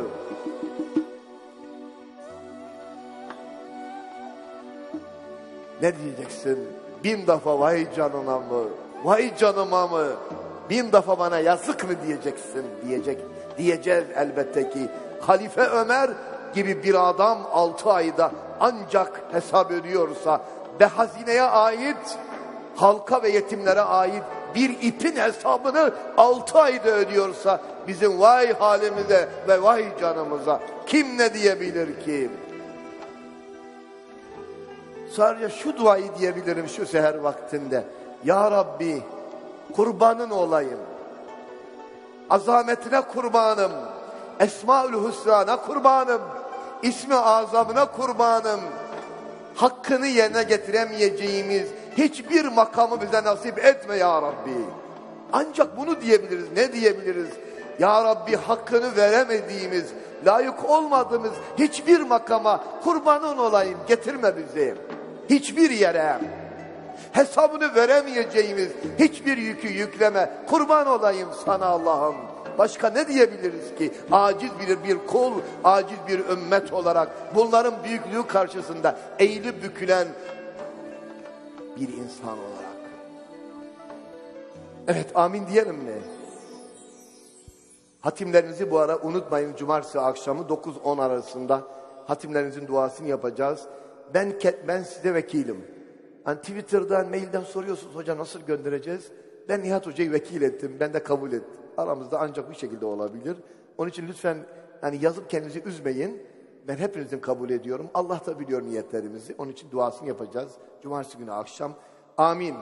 Ne diyeceksin? Bin defa vay canına mı? Vay canıma mı? Bin defa bana yazık mı diyeceksin? Diyecek, diyeceğiz elbette ki. Halife Ömer gibi bir adam altı ayda ancak hesap ödüyorsa ve hazineye ait, halka ve yetimlere ait bir ipin hesabını altı ayda ödüyorsa bizim vay halimize ve vay canımıza kim ne diyebilir ki? Sadece şu duayı diyebilirim şu seher vaktinde. Ya Rabbi, kurbanın olayım. Azametine kurbanım. Esmaül Hüsna'na kurbanım. İsmi azamına kurbanım. Hakkını yerine getiremeyeceğimiz hiçbir makamı bize nasip etme ya Rabbi. Ancak bunu diyebiliriz. Ne diyebiliriz? Ya Rabbi, hakkını veremediğimiz, layık olmadığımız hiçbir makama kurbanın olayım, getirme bizi. Hiçbir yere hesabını veremeyeceğimiz hiçbir yükü yükleme. Kurban olayım sana Allah'ım. Başka ne diyebiliriz ki? Aciz bir, bir kul, aciz bir ümmet olarak bunların büyüklüğü karşısında eğilip bükülen bir insan olarak. Evet, amin diyelim mi? Hatimlerinizi bu ara unutmayın. Cumartesi akşamı dokuz on arasında hatimlerinizin duasını yapacağız. Ben ben size vekilim. Hani Twitter'dan, mailden soruyorsunuz, hoca nasıl göndereceğiz? Ben Nihat Hoca'yı vekil ettim. Ben de kabul ettim. Aramızda ancak bu şekilde olabilir. Onun için lütfen hani yazıp kendinizi üzmeyin. Ben hepinizin kabul ediyorum. Allah da biliyor niyetlerimizi. Onun için duasını yapacağız. Cumartesi günü akşam. Amin.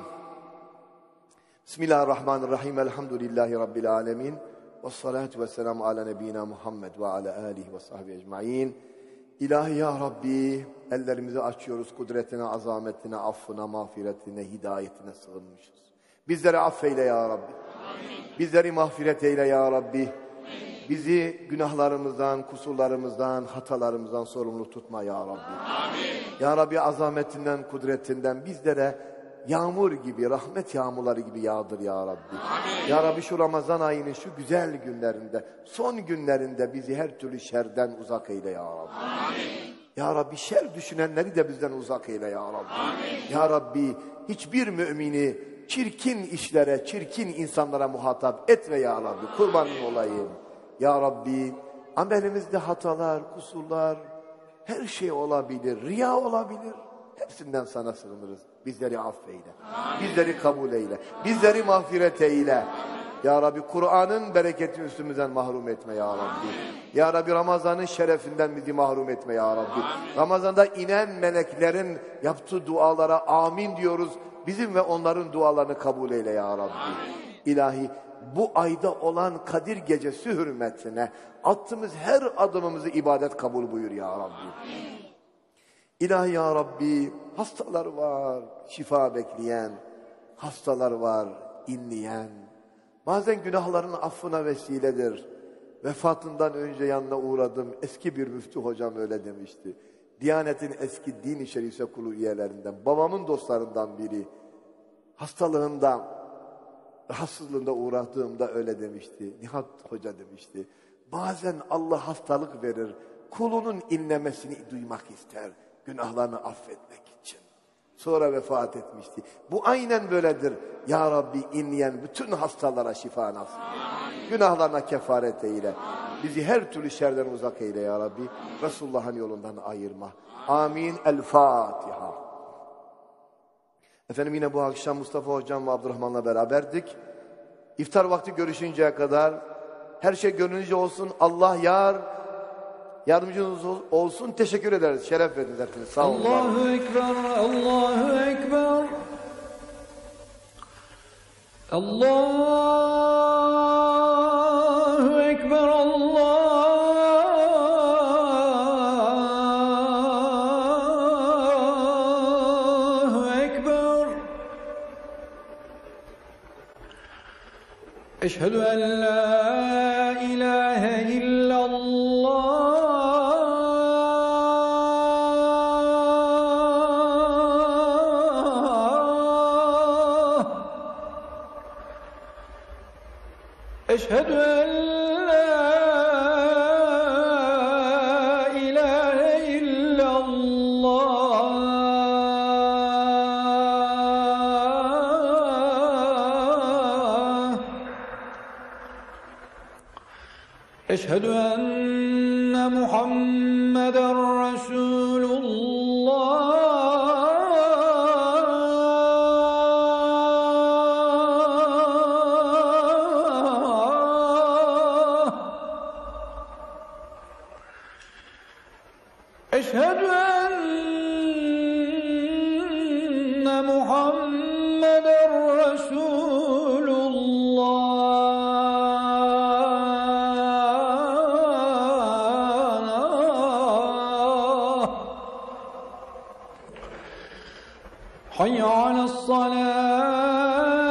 Bismillahirrahmanirrahim. Elhamdülillahi Rabbil alemin. Vessalatu vesselamu ala nebiyyina Muhammed ve ala alihi ve sahbihi ecmaîn. İlahi ya Rabbi, ellerimizi açıyoruz, kudretine, azametine, affına, mağfiretine, hidayetine sığınmışız. Bizleri affeyle ya Rabbi. Amin. Bizleri mağfiret eyle ya Rabbi. Amin. Bizi günahlarımızdan, kusurlarımızdan, hatalarımızdan sorumlu tutma ya Rabbi. Amin. Ya Rabbi, azametinden, kudretinden bizlere yağmur gibi, rahmet yağmurları gibi yağdır ya Rabbi. Amin. Ya Rabbi, şu Ramazan ayının şu güzel günlerinde, son günlerinde bizi her türlü şerden uzak eyle ya Rabbi. Amin. Ya Rabbi, şer düşünenleri de bizden uzak eyle ya Rabbi. Amin. Ya Rabbi, hiçbir mümini çirkin işlere, çirkin insanlara muhatap etme ya Rabbi. Kurbanın olayım. Ya Rabbi, amelimizde hatalar, kusurlar, her şey olabilir, riya olabilir. Hepsinden sana sığınırız. Bizleri affeyle. Amin. Bizleri kabul eyle. Bizleri mağfiret eyle. Amin. Ya Rabbi, Kur'an'ın bereketini üstümüzden mahrum etme ya Rabbi. Amin. Ya Rabbi, Ramazan'ın şerefinden bizi mahrum etme ya Rabbi. Amin. Ramazan'da inen meleklerin yaptığı dualara amin diyoruz. Bizim ve onların dualarını kabul eyle ya Rabbi. Amin. İlahi, bu ayda olan Kadir Gecesi hürmetine attığımız her adımımızı ibadet kabul buyur ya Rabbi. Amin. İlahi ya Rabbi, hastalar var, şifa bekleyen, hastalar var, inleyen. Bazen günahların affına vesiledir. Vefatından önce yanına uğradım, eski bir müftü hocam öyle demişti. Diyanet'in eski din-i şerife kulu üyelerinden, babamın dostlarından biri. Hastalığında, rahatsızlığında uğradığımda öyle demişti. Nihat Hoca demişti. Bazen Allah hastalık verir, kulunun inlemesini duymak ister. Günahlarını affetmek için. Sonra vefat etmişti. Bu aynen böyledir. Ya Rabbi, inleyen bütün hastalara şifa nasip eyle. Günahlarına kefaret eyle. Bizi her türlü şerden uzak eyle ya Rabbi. Resulullah'ın yolundan ayırma. Amin. El Fatiha. Efendim, yine bu akşam Mustafa Hocam ve Abdurrahman'la beraberdik. İftar vakti görüşünceye kadar her şey gönlünüzce olsun. Allah yar yardımcınız olsun. Teşekkür ederiz. Şeref verdiniz hepiniz. Sağ olun. Allahu Ekber, Allahu Ekber. Allahu Ekber, Allahu Ekber. Eşhedü en la ilahe illallah. Eşhedü en la ilahe illallah. Eşhedü enne Muhammeden Resulullah. Eşhedü enne Muhammeden Resulullah. Hayy ale's-salâh.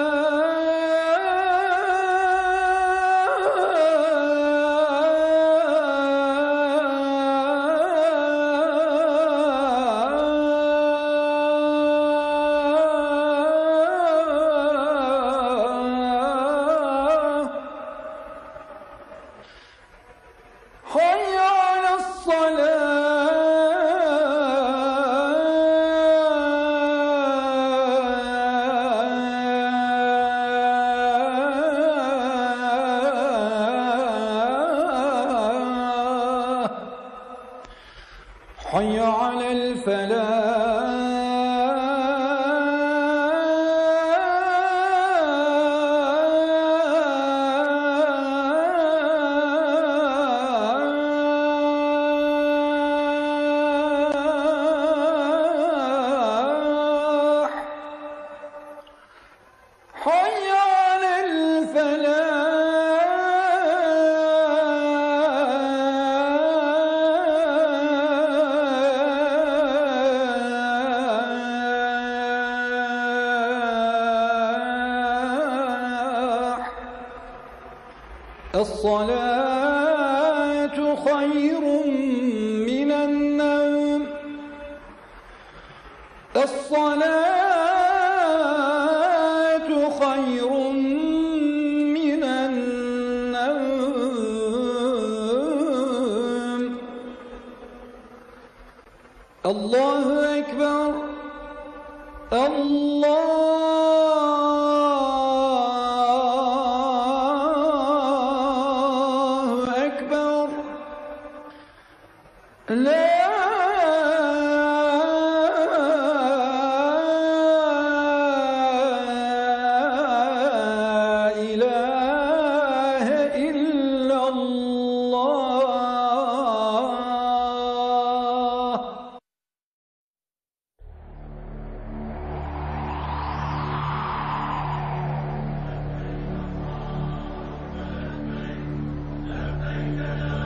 حي على الفلاح حي على الفلاح الصلاة خير من النوم الصلاة خير من النوم الله أكبر الله أكبر لا إله إلا الله لبيك